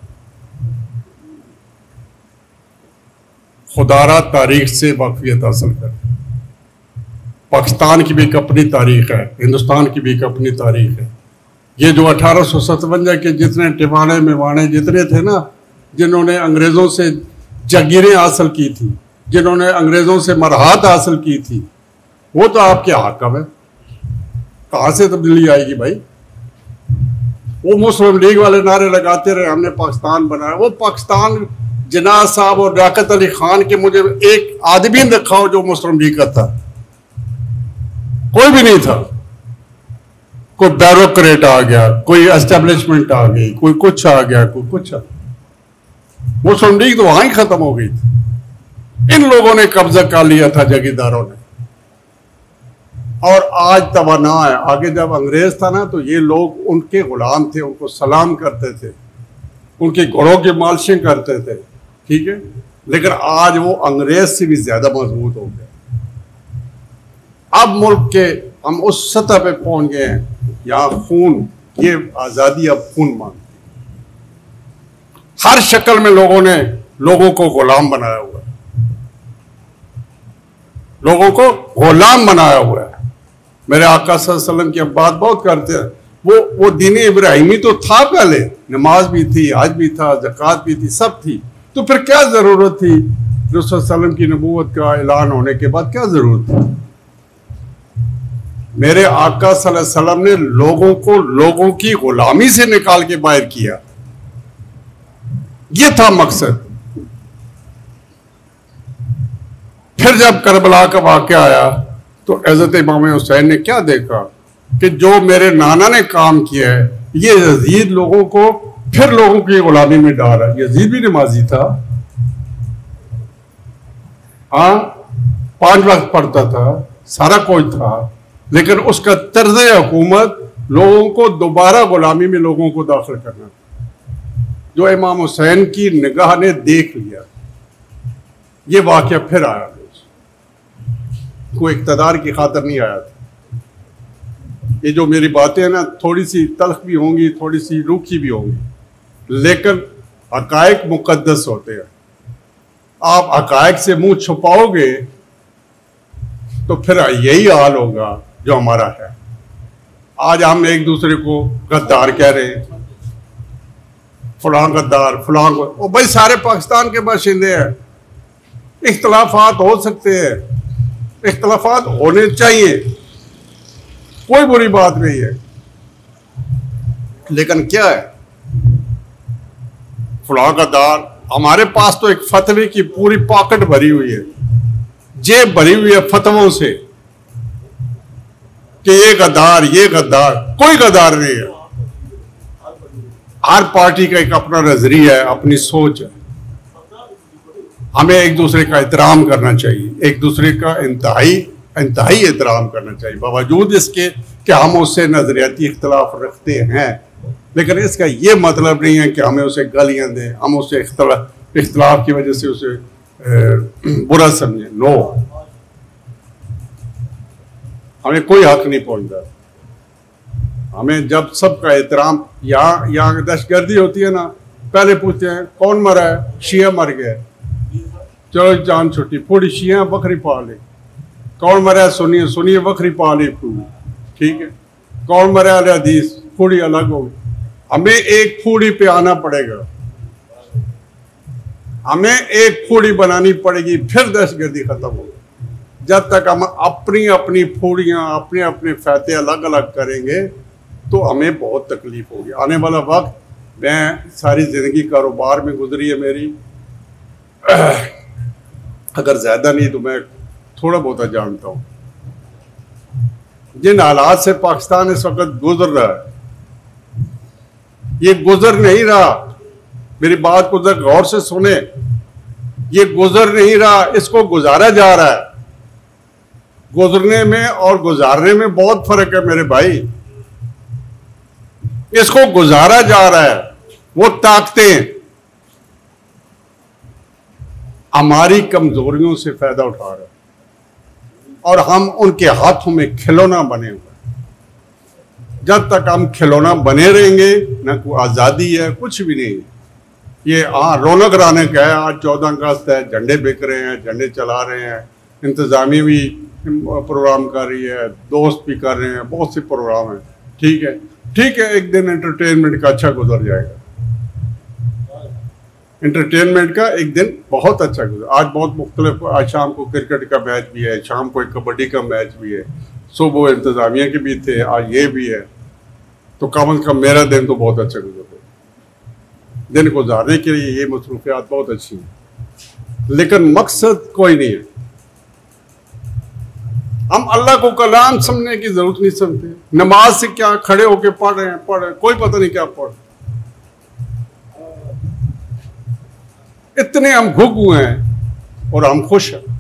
खुदारा तारीख से वाकफियत हासिल कर। पाकिस्तान की भी एक अपनी तारीख है, हिंदुस्तान की भी एक अपनी तारीख है। ये जो अठारह सौ सतवंजा के जितने टिवाणे मिवाणे जितने थे ना, जिन्होंने अंग्रेज़ों से जागीरें हासिल की थी, जिन्होंने अंग्रेज़ों से मरहात हासिल की थी, वो तो आपके हाकिम है। कहाँ से तब्दीली आएगी भाई? वो मुस्लिम लीग वाले नारे लगाते रहे, हमने पाकिस्तान बनाया। वो पाकिस्तान जिन्ना साहब और लियाकत अली खान के मुझे एक आदमी दिखाओ जो मुस्लिम लीग का था। कोई भी नहीं था। कोई ब्यूरोक्रेट आ गया, कोई एस्टेब्लिशमेंट आ गई, कोई कुछ आ गया, कोई कुछ आ गया। मुस्लिम लीग तो वहां ही खत्म हो गई थी। इन लोगों ने कब्जा कर लिया था, जागीरदारों ने। और आज तवाना है। आगे जब अंग्रेज था ना, तो ये लोग उनके गुलाम थे, उनको सलाम करते थे, उनके घोड़ों की मालिशें करते थे, ठीक है। लेकिन आज वो अंग्रेज से भी ज्यादा मजबूत हो गए। अब मुल्क के हम उस सतह पे पहुंच गए हैं, यहाँ खून, ये आजादी अब खून मांगती है। हर शक्ल में लोगों ने लोगों को गुलाम बनाया हुआ है, लोगों को गुलाम बनाया हुआ है। मेरे आका सल्लल्लाहु अलैहि वसल्लम की हम बात बहुत करते हैं। वो वो दीन इब्राहिमी तो था पहले, नमाज भी थी, हज भी था, ज़कात भी थी, सब थी। तो फिर क्या जरूरत थी रसूल सल्लल्लाहु अलैहि वसल्लम की नबूवत का ऐलान होने के बाद? क्या जरूरत थी? मेरे आका सल्लल्लाहु अलैहि वसल्लम ने लोगों को लोगों की गुलामी से निकाल के बाहर किया। ये था मकसद। फिर जब करबला का वाक़या आया तो हज़रत इमाम हुसैन ने क्या देखा कि जो मेरे नाना ने काम किया है, ये यजीद लोगों को फिर लोगों की गुलामी में डाला। यजीद भी नमाजी था, हाँ, पांच वक्त पढ़ता था, सारा कुछ था, लेकिन उसका तर्ज हुकूमत लोगों को दोबारा गुलामी में लोगों को दाखिल करना था, जो इमाम हुसैन की निगाह ने देख लिया। ये वाक़या फिर आया, कोई इक़्तिदार की खातिर नहीं आया था। ये जो मेरी बातें हैं ना, थोड़ी सी तल्ख भी होंगी, थोड़ी सी रूखी भी होंगी, लेकिन हक़ाइक़ मुक़द्दस होते हैं। आप हक़ाइक़ से मुंह छुपाओगे तो फिर यही हाल होगा जो हमारा है। आज हम एक दूसरे को गद्दार कह रहे हैं, फलां गद्दार, फलां, वो भाई सारे पाकिस्तान के बाशिंदे हैं। इख्तलाफात हो सकते हैं, इख्तलाफात होने चाहिए, कोई बुरी बात नहीं है, लेकिन क्या है फलां गद्दार। हमारे पास तो एक फतवे की पूरी पॉकेट भरी हुई है, जेब भरी हुई है फतवों से कि ये गद्दार, ये गद्दार। कोई गद्दार नहीं है। हर पार्टी का एक अपना नजरिया है, अपनी सोच है। हमें एक दूसरे का एहतराम करना चाहिए, एक दूसरे का इंतहाई इंतहाई एहतराम करना चाहिए, बावजूद इसके कि हम उससे नजरियाती इख्तलाफ रखते हैं। लेकिन इसका ये मतलब नहीं है कि हमें उसे गालियां दें, हम उसे इख्तलाफ इख्तलाफ की वजह से उसे बुरा समझें। नो, हमें कोई हक नहीं पहुंचता। हमें जब सबका एहतराम, यहाँ यहाँ दहशतगर्दी होती है ना, पहले पूछते हैं कौन मरा है, शिया मर गया, चलो जान छुट्टी, थोड़ी शिया बकरी पाले। कौन मरा है, सुनिए सुनिए बकरी पाले पूरी, ठीक है। कौन मरा है, हदीस, थोड़ी अलग होगी। हमें एक फूड़ी पे आना पड़ेगा, हमें एक फूड़ी बनानी पड़ेगी, फिर दहशतगर्दी खत्म होगी। जब तक हम अपनी अपनी फूड़ियाँ, अपने अपने फैते अलग अलग करेंगे तो हमें बहुत तकलीफ होगी। आने वाला वक्त, मैं सारी ज़िंदगी कारोबार में गुजरी है मेरी, अगर ज़्यादा नहीं तो मैं थोड़ा बहुत जानता हूँ। जिन हालात से पाकिस्तान इस वक्त गुजर रहा है, ये गुजर नहीं रहा, मेरी बात को जरा गौर से सुने, ये गुजर नहीं रहा, इसको गुजारा जा रहा है। गुजरने में और गुजारने में बहुत फर्क है मेरे भाई। इसको गुजारा जा रहा है, वो ताकतें हमारी कमजोरियों से फायदा उठा रहे हैं और हम उनके हाथों में खिलौना बने हुए। जब तक हम खिलौना बने रहेंगे, न कोई आज़ादी है, कुछ भी नहीं। ये हाँ रौनक राने का है, आज चौदह अगस्त है, झंडे बिक रहे हैं, झंडे चला रहे हैं, इंतजामी भी प्रोग्राम कर रही है, दोस्त भी कर रहे हैं, बहुत से प्रोग्राम हैं, ठीक है ठीक है। एक दिन एंटरटेनमेंट का अच्छा गुजर जाएगा, एंटरटेनमेंट का एक दिन बहुत अच्छा गुजर। आज बहुत मुख्तलिफ, आज शाम को क्रिकेट का मैच भी है, शाम को एक कबड्डी का मैच भी है, सुबह इंतजामिया के भी थे, आज ये भी है। तो कम अज़ कम मेरा दिन तो बहुत अच्छा गुजर गया। दिन गुजारने के लिए ये मसरूफियात बहुत अच्छी हैं, लेकिन मकसद कोई नहीं है। हम अल्लाह को कलाम समझने की जरूरत नहीं समझते। नमाज से क्या खड़े होके पढ़ रहे हैं, पढ़ रहे कोई पता नहीं क्या पढ़, इतने हम घुग हुए हैं और हम खुश हैं,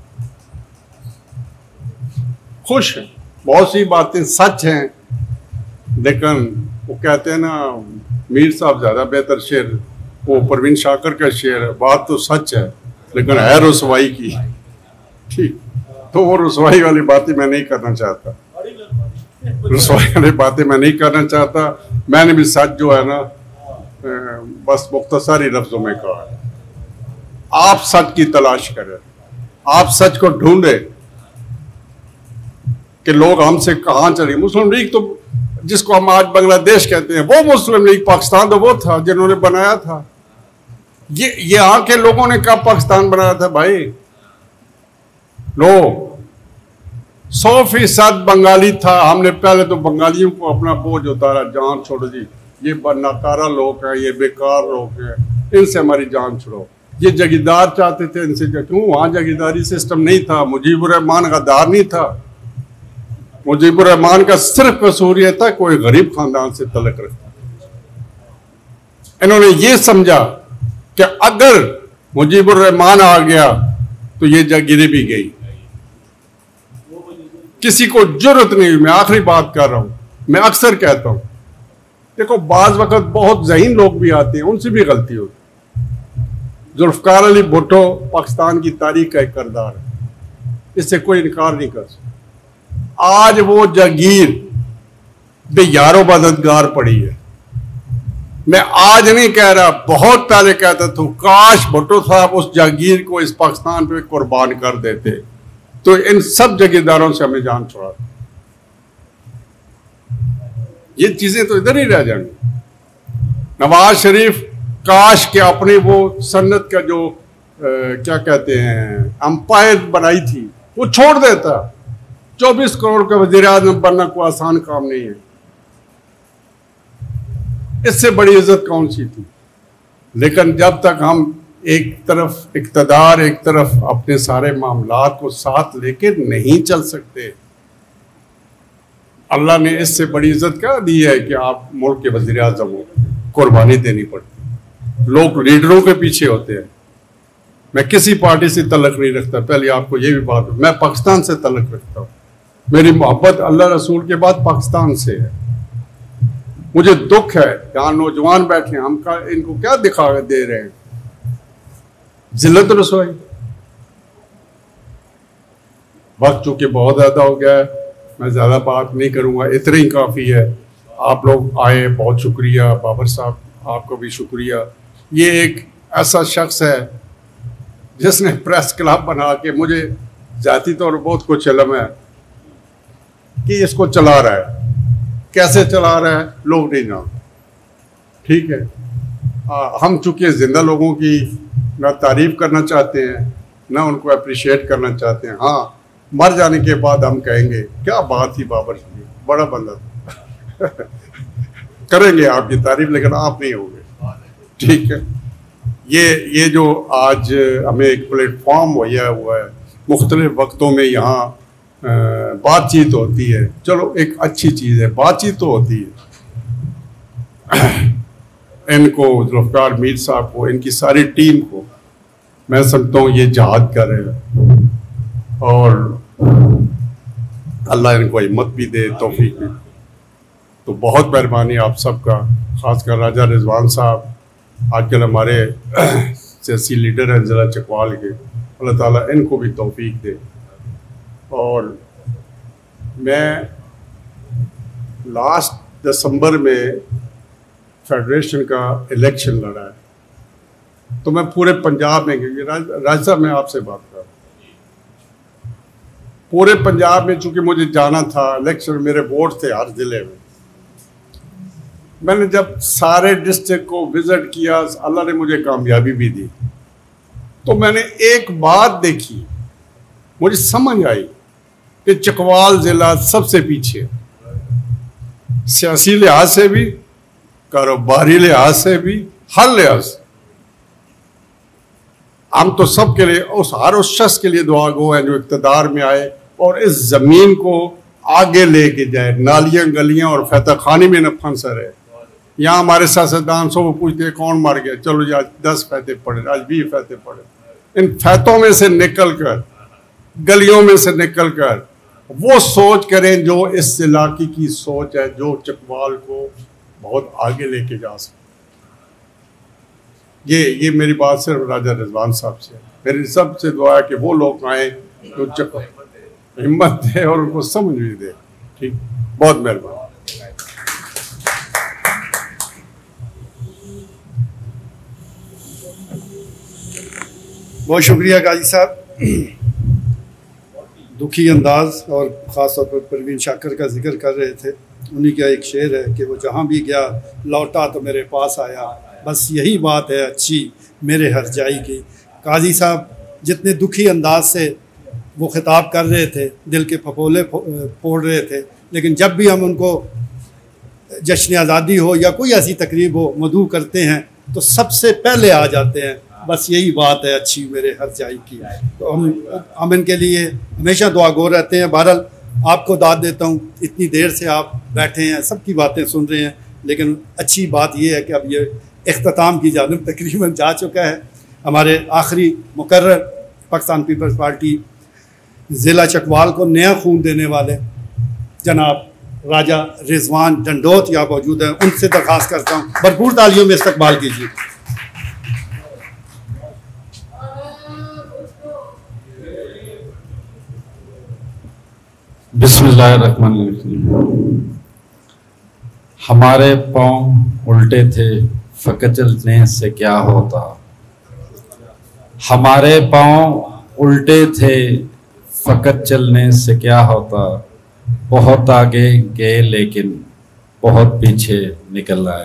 खुश हैं। बहुत सी बातें सच हैं, लेकिन वो कहते हैं ना, मीर साहब ज़्यादा बेहतर शेर, वो परवीन शाकर का शेर है, बात तो सच है लेकिन है रुसवाई की, ठीक। तो वो रुसवाई वाली बातें मैं नहीं करना चाहता, रुसवाई वाली बातें मैं नहीं करना चाहता। मैंने भी सच जो है ना बस मुख्तसर ही लफ्ज़ों में कहा है। आप सच की तलाश करें, आप सच को ढूंढे कि लोग हमसे कहाँ चले। मुस्लिम लीग तो जिसको हम आज बांग्लादेश कहते हैं, वो मुस्लिम लीग, पाकिस्तान तो वो था जिन्होंने बनाया था। ये यहाँ के लोगों ने कब पाकिस्तान बनाया था भाई? लो, सौ फीसद बंगाली था। हमने पहले तो बंगालियों को अपना बोझ उतारा, जान छोड़ो जी, ये नाकारा लोग हैं, ये बेकार लोग हैं, इनसे हमारी जान छोड़ो। ये जगीदार चाहते थे, इनसे क्यों? वहाँ जगीदारी सिस्टम नहीं था, मुजीबुर रहमान गद्दार नहीं था। मुजीबुर रहमान का सिर्फ कसूर यह था कोई गरीब खानदान से तलक रखता। इन्होंने ये समझा कि अगर मुजीबुर रहमान आ गया तो ये जागीरें भी गई। किसी को जरूरत नहीं। मैं आखिरी बात कर रहा हूं, मैं अक्सर कहता हूं, देखो बाज वक्त बहुत ज़हीन लोग भी आते हैं, उनसे भी गलती होती। जुल्फ़कार अली भुट्टो पाकिस्तान की तारीख का एक किरदार है, इससे कोई इनकार नहीं कर सकता। आज वो जागीर बेयारो मददगार पड़ी है। मैं आज नहीं कह रहा, बहुत पहले कहता था, काश भुट्टो साहब उस जागीर को इस पाकिस्तान पे कुर्बान कर देते तो इन सब जगीरदारों से हमें जान छुड़ा। ये चीजें तो इधर ही रह जाएंगी। नवाज शरीफ काश के अपनी वो सन्नत का जो आ, क्या कहते हैं अंपायर बनाई थी वो छोड़ देता। चौबीस करोड़ का वजीर आजम बनना कोई आसान काम नहीं है। इससे बड़ी इज्जत कौन सी थी। लेकिन जब तक हम एक तरफ इक़्तिदार, एक तरफ अपने सारे मामलात को साथ लेके नहीं चल सकते। अल्लाह ने इससे बड़ी इज्जत क्या दी है कि आप मुल्क के वज़ीर आज़म हो, कुर्बानी देनी पड़ती। लोग लीडरों के पीछे होते हैं। मैं किसी पार्टी से तल्लुक़ नहीं रखता, पहले आपको ये भी बात, मैं पाकिस्तान से तल्लुक़ रखता हूँ। मेरी मोहब्बत अल्लाह रसूल के बाद पाकिस्तान से है। मुझे दुख है यहाँ नौजवान बैठे हैं, हम का इनको क्या दिखा दे रहे हैं, जिल्लत रसोई। वक्त चूंकि बहुत ज़्यादा हो गया है, मैं ज़्यादा बात नहीं करूँगा, इतना ही काफ़ी है। आप लोग आए, बहुत शुक्रिया। बाबर साहब आपको भी शुक्रिया। ये एक ऐसा शख्स है जिसने प्रेस क्लब बना के, मुझे ज़ाती तौर पर बहुत कुछ इल्म है कि इसको चला रहा है, कैसे चला रहा है लोग नहीं जानते। ठीक है, आ, हम चूँकि जिंदा लोगों की ना तारीफ करना चाहते हैं ना उनको अप्रिशिएट करना चाहते हैं। हाँ, मर जाने के बाद हम कहेंगे क्या बात थी बाबर शरीफ, बड़ा बंदा था। करेंगे आपकी तारीफ, लेकिन आप नहीं होंगे। ठीक है, ये ये जो आज हमें एक प्लेटफॉर्म मुहैया हुआ है, मुख्तलिफ वक्तों में यहाँ बातचीत होती है, चलो एक अच्छी चीज़ है, बातचीत तो होती है। इनको जुल्फ़कार मीर साहब को, इनकी सारी टीम को मैं समझता हूँ ये जहाद कर रहे हैं और अल्लाह इनको हिम्मत भी दे, तौफीक भी। तो बहुत मेहरबानी आप सबका, ख़ासकर राजा रिजवान साहब आजकल हमारे सियासी लीडर हैं ज़िला चकवाल के, अल्लाह ताला इनको भी तौफीक दे। और मैं लास्ट दिसंबर में फेडरेशन का इलेक्शन लड़ा है, तो मैं पूरे पंजाब में, क्योंकि राज साहब मैं आपसे बात कर रहा हूँ, पूरे पंजाब में चूंकि मुझे जाना था इलेक्शन, मेरे वोट थे हर ज़िले में। मैंने जब सारे डिस्ट्रिक्ट को विज़िट किया, अल्लाह ने मुझे कामयाबी भी दी। तो मैंने एक बात देखी, मुझे समझ आई कि चकवाल ज़िला सबसे पीछे, सियासी लिहाज से भी, कारोबारी लिहाज से भी, हर लिहाज से। हम तो सब के लिए, उस हर उस शख्स के लिए दुआ गो हैं जो इक़्तिदार में आए और इस ज़मीन को आगे लेके जाए, नालियाँ गलियाँ और फैता खानी में न फंसा रहे। यहाँ हमारे सियासतदान सब पूछते हैं कौन मार गया, चलो जी आज दस फैते पड़े, आज बीस फैते पड़े। इन फैतों में से निकल कर, गलियों में से निकल कर वो सोच करें जो इस इलाके की सोच है, जो चकवाल को बहुत आगे लेके जा सके। ये ये मेरी बात सिर्फ राजा रिजवान साहब से है। मेरी सबसे दुआ है कि वो लोग आए जो चकवाल हिम्मत दे और उनको समझ भी दे। ठीक, बहुत मेहरबानी। बहुत शुक्रिया गाजी साहब। दुखी अंदाज और ख़ास तौर पर परवीन शाकर का जिक्र कर रहे थे। उन्हीं का एक शेर है कि वो जहाँ भी गया लौटा तो मेरे पास आया, बस यही बात है अच्छी मेरे हरजाई की। काजी साहब जितने दुखी अंदाज से वो खिताब कर रहे थे, दिल के फपोले फोड़ रहे थे, लेकिन जब भी हम उनको जश्न आज़ादी हो या कोई ऐसी तकरीब हो मदऊ करते हैं तो सबसे पहले आ जाते हैं, बस यही बात है अच्छी मेरे हरजाई की। तो हम हम इनके लिए हमेशा दुआ गो रहते हैं। बहरहाल आपको दाद देता हूँ, इतनी देर से आप बैठे हैं, सबकी बातें सुन रहे हैं, लेकिन अच्छी बात यह है कि अब ये इख्तिताम की जानिब तकरीबन जा चुका है। हमारे आखिरी मुकर्रर पाकिस्तान पीपल्स पार्टी ज़िला चकवाल को नया खून देने वाले जनाब राजा रिजवान डंडोत यहाँ मौजूद हैं। उनसे दरख्वास्त करता हूँ भरपूर तालियों में इस्तकबाल कीजिए। बिस्मिल्लाहिर्रहमानिर्रहीम। हमारे पाँव उल्टे थे फ़कत चलने से क्या होता, हमारे पाँव उल्टे थे फ़कत चलने से क्या होता, बहुत आगे गए लेकिन बहुत पीछे निकल आए।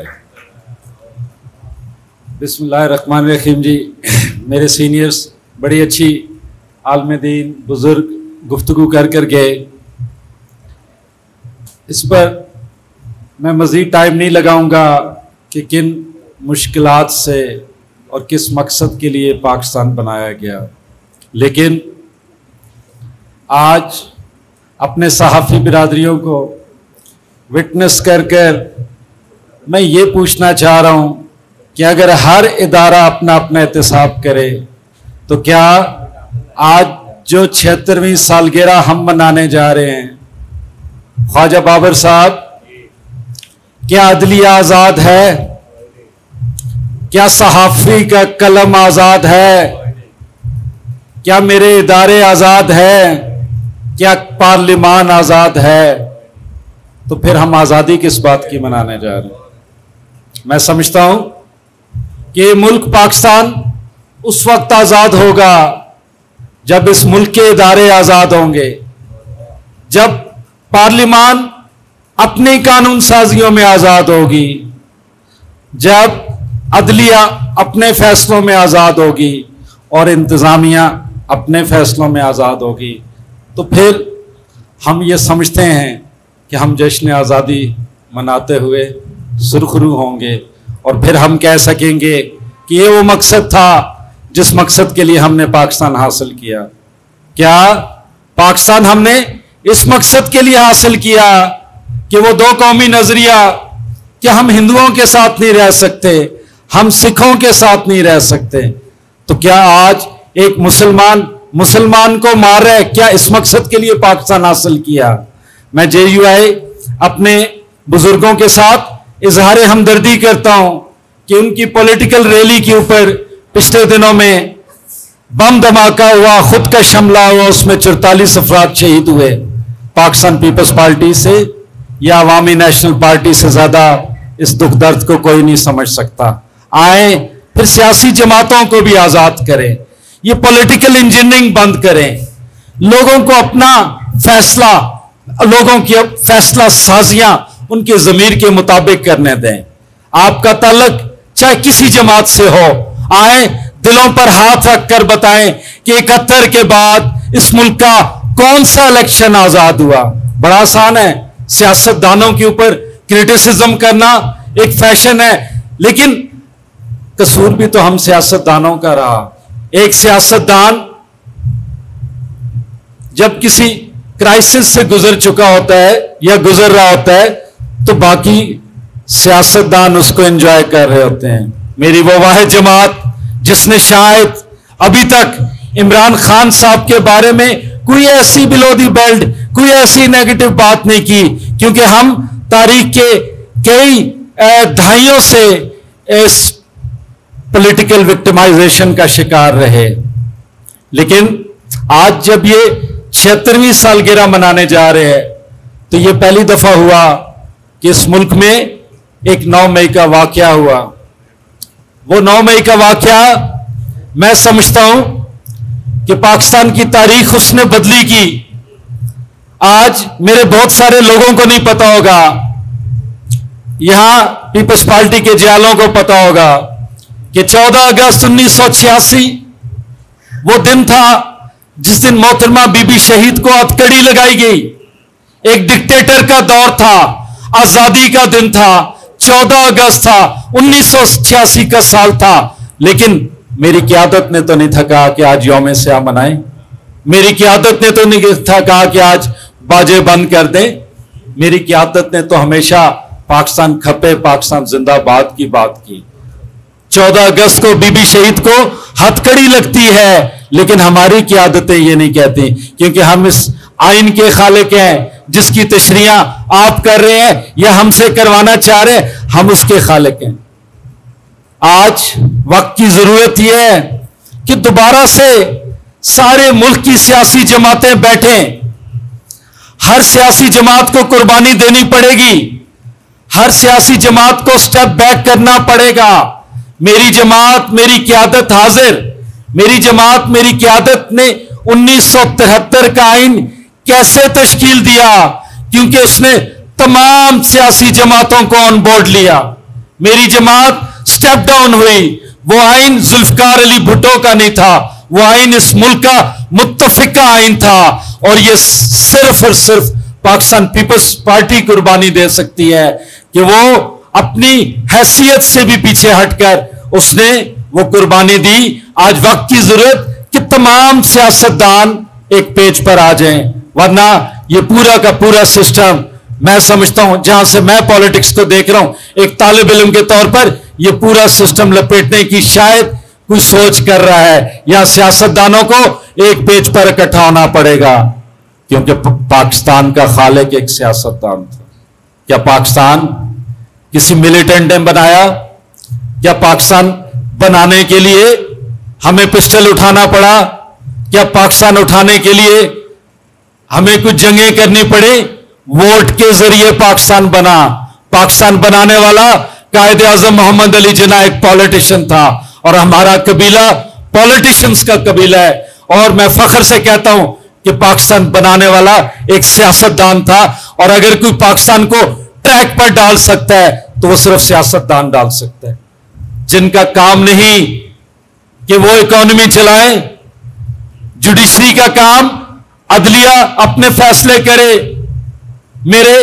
बिस्मिल्लाहिर्रहमानिर्रहीम जी, मेरे सीनियर्स बड़ी अच्छी आलम दीन बुज़ुर्ग गुफ्तगू कर कर गए। इस पर मैं मज़ीद टाइम नहीं लगाऊंगा कि किन मुश्किलात से और किस मकसद के लिए पाकिस्तान बनाया गया, लेकिन आज अपने सहाफ़ी बिरादरियों को विटनेस कर कर मैं ये पूछना चाह रहा हूँ कि अगर हर इदारा अपना अपना एहतसाब करे तो क्या आज जो छिहत्तरवीं सालगिरह हम मनाने जा रहे हैं, ख्वाजा बाबर साहब, क्या अदलिया आज़ाद है? क्या सहाफ़ी का कलम आज़ाद है? क्या मेरे इदारे आज़ाद है? क्या पार्लिमान आज़ाद है? तो फिर हम आज़ादी किस बात की मनाने जा रहे हैं? मैं समझता हूं कि मुल्क पाकिस्तान उस वक्त आज़ाद होगा जब इस मुल्क के इदारे आज़ाद होंगे, जब पार्लिमान अपनी कानून साजियों में आज़ाद होगी, जब अदलिया अपने फैसलों में आज़ाद होगी और इंतज़ामिया अपने फैसलों में आज़ाद होगी। तो फिर हम ये समझते हैं कि हम जश्न आज़ादी मनाते हुए सुरखरू होंगे और फिर हम कह सकेंगे कि ये वो मकसद था जिस मकसद के लिए हमने पाकिस्तान हासिल किया। क्या पाकिस्तान हमने इस मकसद के लिए हासिल किया कि वो दो कौमी नजरिया, कि हम हिंदुओं के साथ नहीं रह सकते, हम सिखों के साथ नहीं रह सकते, तो क्या आज एक मुसलमान मुसलमान को मार रहा है? क्या इस मकसद के लिए पाकिस्तान हासिल किया? मैं जे यू आई अपने बुजुर्गों के साथ इजहार हमदर्दी करता हूं कि उनकी पॉलिटिकल रैली के ऊपर पिछले दिनों में बम धमाका हुआ, खुद का हमला हुआ, उसमें चौतालीस अफराद शहीद हुए। पाकिस्तान पीपल्स पार्टी से या अवामी नेशनल पार्टी से ज्यादा इस दुख दर्द को कोई नहीं समझ सकता। आए फिर सियासी जमातों को भी आजाद करें, ये पॉलिटिकल इंजीनियरिंग बंद करें, लोगों को अपना फैसला, लोगों की फैसला साजियां उनके जमीर के मुताबिक करने दें। आपका ताल्लुक चाहे किसी जमात से हो, आए दिलों पर हाथ रखकर बताएं कि इकहत्तर के बाद इस मुल्क का कौन सा इलेक्शन आजाद हुआ। बड़ा आसान है, सियासतदानों के ऊपर क्रिटिसिज्म करना एक फैशन है, लेकिन कसूर भी तो हम सियासतदानों का रहा। एक सियासतदान जब किसी क्राइसिस से गुजर चुका होता है या गुजर रहा होता है तो बाकी सियासतदान उसको एंजॉय कर रहे होते हैं। मेरी वो वाहिद जमात जिसने शायद अभी तक इमरान खान साहब के बारे में कोई ऐसी बिलो दी बेल्ट, कोई ऐसी नेगेटिव बात नहीं की, क्योंकि हम तारीख के कई दहाइयों से इस पॉलिटिकल विक्टिमाइजेशन का शिकार रहे। लेकिन आज जब ये छिहत्तरवीं सालगिरह मनाने जा रहे हैं तो ये पहली दफा हुआ कि इस मुल्क में एक नौ मई का वाकया हुआ। वो नौ मई का वाकया मैं समझता हूं कि पाकिस्तान की तारीख उसने बदली की। आज मेरे बहुत सारे लोगों को नहीं पता होगा, यहां पीपल्स पार्टी के जियालों को पता होगा कि चौदह अगस्त उन्नीस सौ छियासी वो दिन था जिस दिन मोहतरमा बीबी शहीद को हथकड़ी लगाई गई। एक डिक्टेटर का दौर था, आजादी का दिन था, चौदह अगस्त था, उन्नीस सौ छियासी का साल था। लेकिन मेरी क़यादत ने तो नहीं था कहा कि आज यौम स्याह मनाएं, मेरी क़यादत ने तो नहीं था कहा कि आज बाजे बंद कर दें। मेरी क़यादत ने तो हमेशा पाकिस्तान खपे, पाकिस्तान जिंदाबाद की बात की। चौदह अगस्त को बीबी शहीद को हथकड़ी लगती है, लेकिन हमारी क़यादतें ये नहीं कहती, क्योंकि हम इस आइन के खालिक हैं जिसकी तशरीयां आप कर रहे हैं या हमसे करवाना चाह रहे हैं, हम उसके खालिक हैं। आज वक्त की जरूरत यह है कि दोबारा से सारे मुल्क की सियासी जमातें बैठें। हर सियासी जमात को कुर्बानी देनी पड़ेगी, हर सियासी जमात को स्टेप बैक करना पड़ेगा। मेरी जमात, मेरी क़यादत हाजिर, मेरी जमात, मेरी क़यादत ने उन्नीस सौ तिहत्तर का आइन कैसे तश्कील दिया, क्योंकि उसने तमाम सियासी जमातों को ऑन बोर्ड लिया। मेरी जमात स्टेप डाउन हुई। वो आइन जुल्फकार अली भुट्टो का नहीं था, वो आइन इस मुल्क का मुत्तफिका आइन था, और ये सिर्फ और सिर्फ पाकिस्तान पीपल्स पार्टी कुर्बानी दे सकती है कि वो अपनी हैसियत से भी पीछे हटकर उसने वो कुर्बानी दी। आज वक्त की जरूरत कि तमाम सियासतदान एक पेज पर आ जाएं, वरना ये पूरा का पूरा सिस्टम, मैं समझता हूं, जहां से मैं पॉलिटिक्स को देख रहा हूं एक तालिब इल्म के तौर पर, ये पूरा सिस्टम लपेटने की शायद कोई सोच कर रहा है। या सियासतदानों को एक पेज पर इकट्ठा होना पड़ेगा, क्योंकि पाकिस्तान का खालिक एक सियासतदान था। क्या पाकिस्तान किसी मिलिटेंट ने बनाया? क्या पाकिस्तान बनाने के लिए हमें पिस्टल उठाना पड़ा? क्या पाकिस्तान उठाने के लिए हमें कुछ जंगें करनी पड़ी? वोट के जरिए पाकिस्तान बना। पाकिस्तान बनाने वाला कायद आजम मोहम्मद अली जिन्ना एक पॉलिटिशियन था, और हमारा कबीला पॉलिटिशियंस का कबीला है। और मैं फख्र से कहता हूं कि पाकिस्तान बनाने वाला एक सियासतदान था, और अगर कोई पाकिस्तान को ट्रैक पर डाल सकता है तो वो सिर्फ सियासतदान डाल सकता है, जिनका काम नहीं कि वो इकोनॉमी चलाएं। जुडिशरी का काम अदलिया अपने फैसले करे, मेरे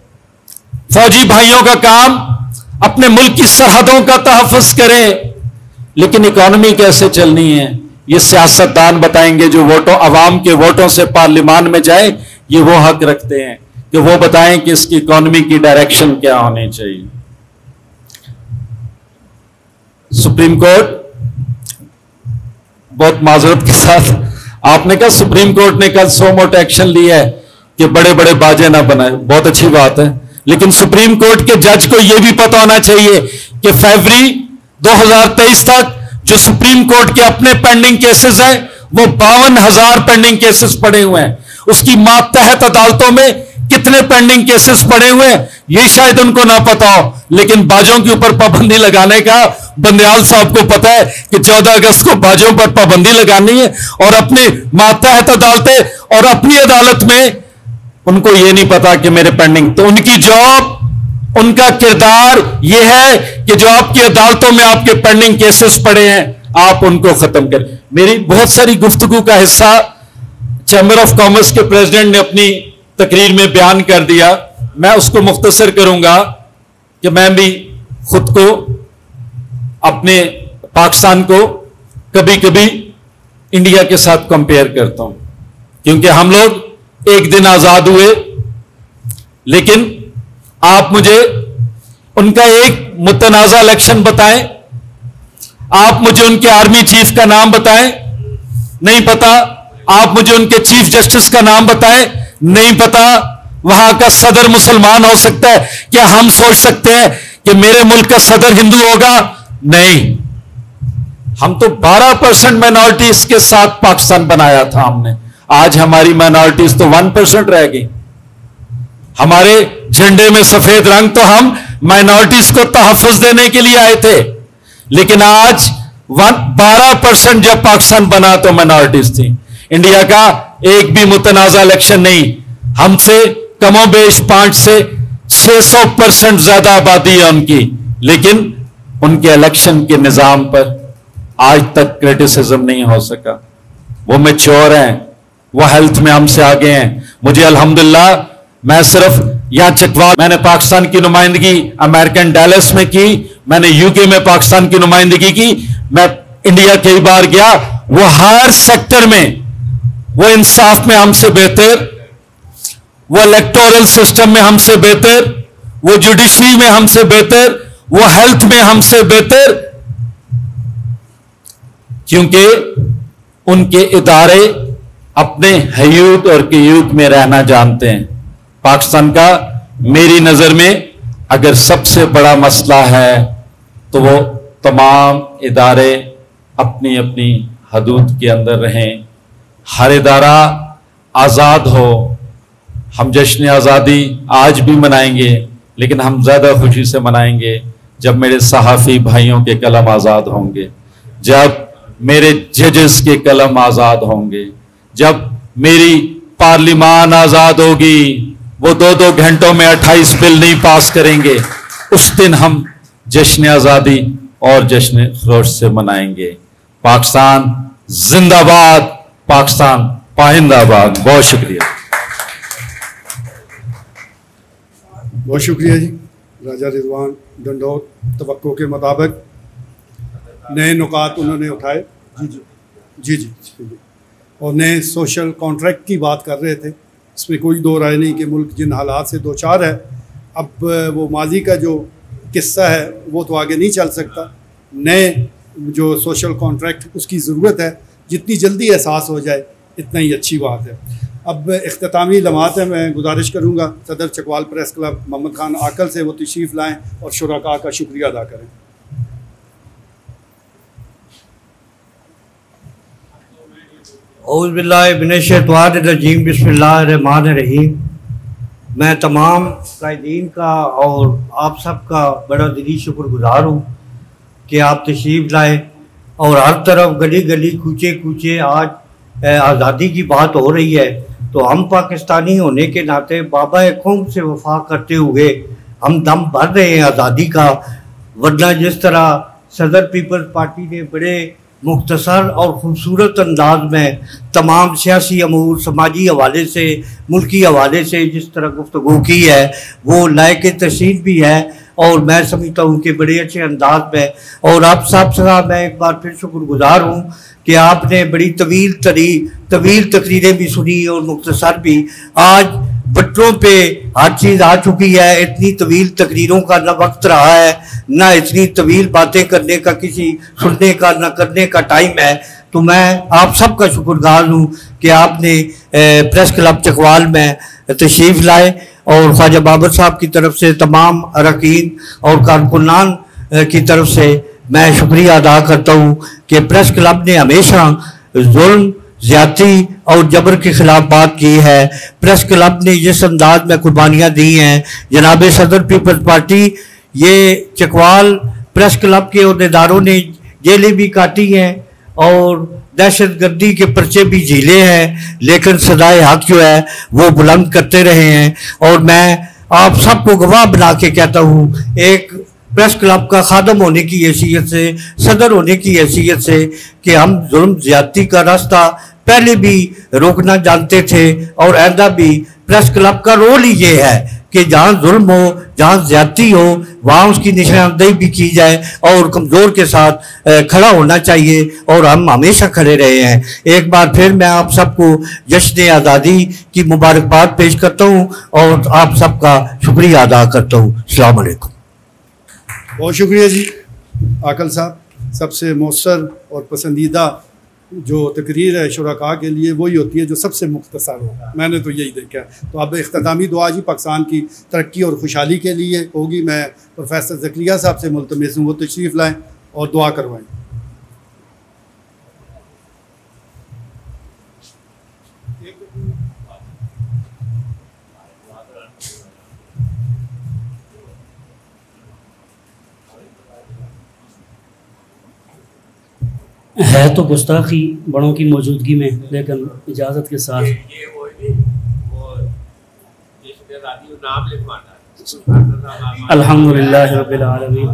फौजी भाइयों का काम अपने मुल्क की सरहदों का तहफ़्फ़ुज़ करें। लेकिन इकोनॉमी कैसे चलनी है ये सियासतदान बताएंगे, जो वोटों, अवाम के वोटों से पार्लियामान में जाए, ये वो हक रखते हैं कि वो बताएं कि इसकी इकोनॉमी की डायरेक्शन क्या होनी चाहिए। सुप्रीम कोर्ट, बहुत माजरत के साथ आपने कहा सुप्रीम कोर्ट ने कल सो मोटा एक्शन लिया है कि बड़े बड़े बाजे ना बनाए, बहुत अच्छी बात है, लेकिन सुप्रीम कोर्ट के जज को यह भी पता होना चाहिए कि फरवरी दो हज़ार तेईस तक जो सुप्रीम कोर्ट के अपने पेंडिंग केसेस हैं वो बावन हजार पेंडिंग केसेस पड़े हुए हैं। उसकी मातहत अदालतों में कितने पेंडिंग केसेस पड़े हुए हैं ये शायद उनको ना पता हो, लेकिन बाजों के ऊपर पाबंदी लगाने का बंदयाल साहब को पता है कि चौदह अगस्त को बाजों पर पाबंदी लगानी है, और अपनी मातहत अदालतें और अपनी अदालत में उनको ये नहीं पता कि मेरे पेंडिंग, तो उनकी जॉब, उनका किरदार यह है कि जो आपकी अदालतों में आपके पेंडिंग केसेस पड़े हैं आप उनको खत्म करें। मेरी बहुत सारी गुफ्तगू का हिस्सा चैम्बर ऑफ कॉमर्स के प्रेसिडेंट ने अपनी तकरीर में बयान कर दिया, मैं उसको मुख्तसर करूंगा कि मैं भी खुद को, अपने पाकिस्तान को कभी कभी इंडिया के साथ कंपेयर करता हूं, क्योंकि हम लोग एक दिन आजाद हुए, लेकिन आप मुझे उनका एक मुतनाज़ा इलेक्शन बताएं, आप मुझे उनके आर्मी चीफ का नाम बताएं, नहीं पता, आप मुझे उनके चीफ जस्टिस का नाम बताएं, नहीं पता, वहां का सदर मुसलमान हो सकता है, क्या हम सोच सकते हैं कि मेरे मुल्क का सदर हिंदू होगा? नहीं, हम तो बारह परसेंट माइनॉरिटीज के साथ पाकिस्तान बनाया था हमने, आज हमारी माइनॉरिटीज तो वन परसेंट रह गई। हमारे झंडे में सफेद रंग तो हम माइनॉरिटीज को तहफ़्फ़ुज़ देने के लिए आए थे, लेकिन आज बारह परसेंट जब पाकिस्तान बना तो माइनॉरिटीज थी। इंडिया का एक भी मुतनाज़ा इलेक्शन नहीं, हमसे कमोबेश पांच से छह सौ परसेंट ज्यादा आबादी है उनकी, लेकिन उनके इलेक्शन के निजाम पर आज तक क्रिटिसिज्म नहीं हो सका। वो मैच्योर हैं, वो हेल्थ में हमसे आगे हैं। मुझे अल्हम्दुलिल्लाह, मैं सिर्फ यहां चकवाल, मैंने पाकिस्तान की नुमाइंदगी अमेरिकन डैलस में की, मैंने यूके में पाकिस्तान की नुमाइंदगी की, मैं इंडिया कई बार गया, वो हर सेक्टर में, वो इंसाफ में हमसे बेहतर, वो इलेक्टोरल सिस्टम में हमसे बेहतर, वो जुडिशरी में हमसे बेहतर, वो हेल्थ में हमसे बेहतर, क्योंकि उनके इदारे अपने हयूत और क़यूत में रहना जानते हैं। पाकिस्तान का मेरी नज़र में अगर सबसे बड़ा मसला है तो वो तमाम इदारे अपनी अपनी हदूद के अंदर रहें, हर इदारा आज़ाद हो। हम जश्न आज़ादी आज भी मनाएंगे, लेकिन हम ज़्यादा खुशी से मनाएंगे जब मेरे सहाफ़ी भाइयों के कलम आज़ाद होंगे, जब मेरे जजेस के कलम आज़ाद होंगे, जब मेरी पार्लिमान आज़ाद होगी। वो दो दो घंटों में अट्ठाईस बिल नहीं पास करेंगे। उस दिन हम जश्न आज़ादी और जश्न खरोश से मनाएंगे। पाकिस्तान जिंदाबाद, पाकिस्तान पाइंदाबाद। बहुत शुक्रिया। बहुत शुक्रिया जी। राजा रिजवान डंडौत तवक्को के मुताबिक नए नुकात उन्होंने उठाए। जी जी जी जी, जी। और नए सोशल कॉन्ट्रैक्ट की बात कर रहे थे। इसमें कोई दो राय नहीं कि मुल्क जिन हालात से दो चार है, अब वो माजी का जो किस्सा है वो तो आगे नहीं चल सकता। नए जो सोशल कॉन्ट्रैक्ट उसकी ज़रूरत है, जितनी जल्दी एहसास हो जाए इतना ही अच्छी बात है। अब इख्तितामी लम्हात है, मैं गुजारिश करूँगा सदर चकवाल प्रेस क्लब मोहम्मद खान आकल से वो तशरीफ़ लाएँ और शुरका का शुक्रिया अदा करें। औज़ुबिल्लाहिमिनश्शैतानिर्रजीम बिस्मिल्लाहिर्रहमानिर्रहीम। मैं तमाम कायदीन का और आप सब का बड़ा दिली शुक्रगुजार हूँ कि आप तशरीफ़ लाए और हर तरफ गली गली कूचे कूचे आज आज़ादी की बात हो रही है। तो हम पाकिस्तानी होने के नाते बाबा कौम से वफा करते हुए हम दम भर रहे हैं आज़ादी का। वरना जिस तरह सदर पीपल्स पार्टी ने बड़े मुख्तसर और ख़ूबसूरत अंदाज में तमाम सियासी अमूर, समाजी हवाले से, मुल्की हवाले से जिस तरह गुफ्तगू की है वो लायक तशरीफ़ भी है और मैं समझता हूँ कि बड़े अच्छे अंदाज में। और आप साहब साहब मैं एक बार फिर शुक्रगुजार हूँ कि आपने बड़ी तवील तरी तवील तकरीरें भी सुनी और मुख्तसर भी। आज बच्चों पे हर चीज़ आ चुकी है। इतनी तवील तकरीरों का न वक्त रहा है, ना इतनी तवील बातें करने का, किसी सुनने का न करने का टाइम है। तो मैं आप सब का शुक्रगुजार हूँ कि आपने प्रेस क्लब चकवाल में तशरीफ़ लाए और ख्वाजा बाबर साहब की तरफ से तमाम अरकान और कारकुनान की तरफ से मैं शुक्रिया अदा करता हूँ कि प्रेस क्लब ने हमेशा जुल्म, ज़्यादती और जबर के खिलाफ बात की है। प्रेस क्लब ने जिस अंदाज में कुर्बानियाँ दी हैं, जनाब सदर पीपल्स पार्टी, ये चकवाल प्रेस क्लब के अहदेदारों ने जेलें भी काटी हैं और दहशत गर्दी के पर्चे भी झीले हैं, लेकिन सदाए हक जो है वो बुलंद करते रहे हैं। और मैं आप सबको गवाह बना के कहता हूँ, एक प्रेस क्लब का खादम होने की हैसियत से, सदर होने की हैसियत से, कि हम जुल्म ज़्यादती का रास्ता पहले भी रोकना जानते थे और आइंदा भी प्रेस क्लब का रोल ही ये है कि जहाँ जुल्म हो, जहाँ ज़्यादती हो, वहाँ उसकी निशानदेही भी की जाए और कमज़ोर के साथ खड़ा होना चाहिए और हम हमेशा खड़े रहे हैं। एक बार फिर मैं आप सबको जश्न आज़ादी की मुबारकबाद पेश करता हूँ और आप सबका शुक्रिया अदा करता हूँ। अस्सलाम वालेकुम। बहुत शुक्रिया जी आकल साहब। सबसे मौसर और पसंदीदा जो तकरीर है शुरका के लिए वही होती है जो सबसे मुख्तसर हो। मैंने तो यही देखा है। तो अब इख्तितामी दुआ जी पाकिस्तान की तरक्की और खुशहाली के लिए होगी। मैं प्रोफेसर ज़करिया साहब से मुल्तमिस हूँ वो तशरीफ़ लाएँ और दुआ करवाएँ। है तो गुस्ताखी बड़ों की मौजूदगी में, लेकिन इजाज़त के साथ अल्हम्दुलिल्लाह रब्बिल आलमीन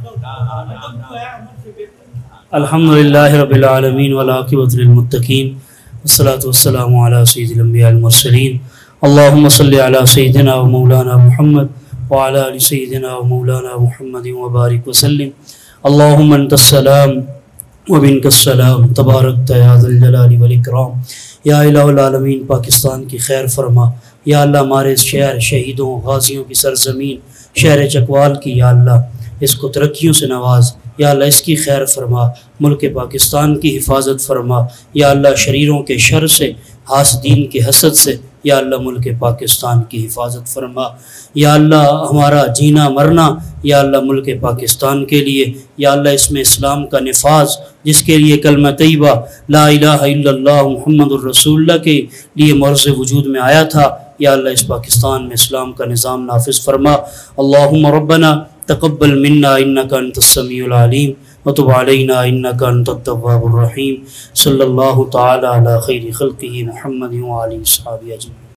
अल्हम्दुलिल्लाह रब्बिल आलमीन वल आक़िबतु लिल मुत्तक़ीन वस्सलातु वस्सलामु अला सय्यिदिल अंबिया वल मुरसलीन अल्लाहुम्मा सल्लि अला सय्यिदिना व मौलाना मुहम्मद व अला आलि सय्यिदिना व मौलाना मुहम्मद व बारिक वसल्लिम। अल्लाहुम्मा अंतस सलाम व मिनकस सलाम तबारक या ज़ल जलाली वल इकराम। या इलाहुल आलमीन, पाकिस्तान की खैर फरमा। या अल्लाह हमारे शहर शहीदों गाजियों की सरजमीन शहर चकवाल की, या अल्लाह इसको तरक्कियों से नवाज। या अल्लाह इसकी खैर फरमा, मुल्क पाकिस्तान की हिफाजत फरमा। या अल्लाह शरीरों के शर से, हासदीन के हसद से या अल्लाह मुल्क पाकिस्तान की हिफाजत फरमा। या अल्लाह हमारा जीना मरना या अल्लाह मुल्क पाकिस्तान के लिए, या अल्लाह इसमें इस्लाम का निफाज जिसके लिए कलमा तैयबा ला इलाहा इल्लल्लाह मुहम्मदुर रसूलुल्लाह के लिए मर्ज़ वजूद में आया था, या अल्लाह इस पाकिस्तान में इस्लाम का निज़ाम नाफिज फरमा। अल्लाहुम्मा रब्बना तक़ब्बल मिन्ना इन्नका अंतस समीउल अलीम व तुब अलैना इन्नका अंतत तव्वाबुर रहीम। सल्लल्लाहु तआला अला खैरि खल्क़िही मुहम्मदिन व आलिहि वसहबिहि अजमईन।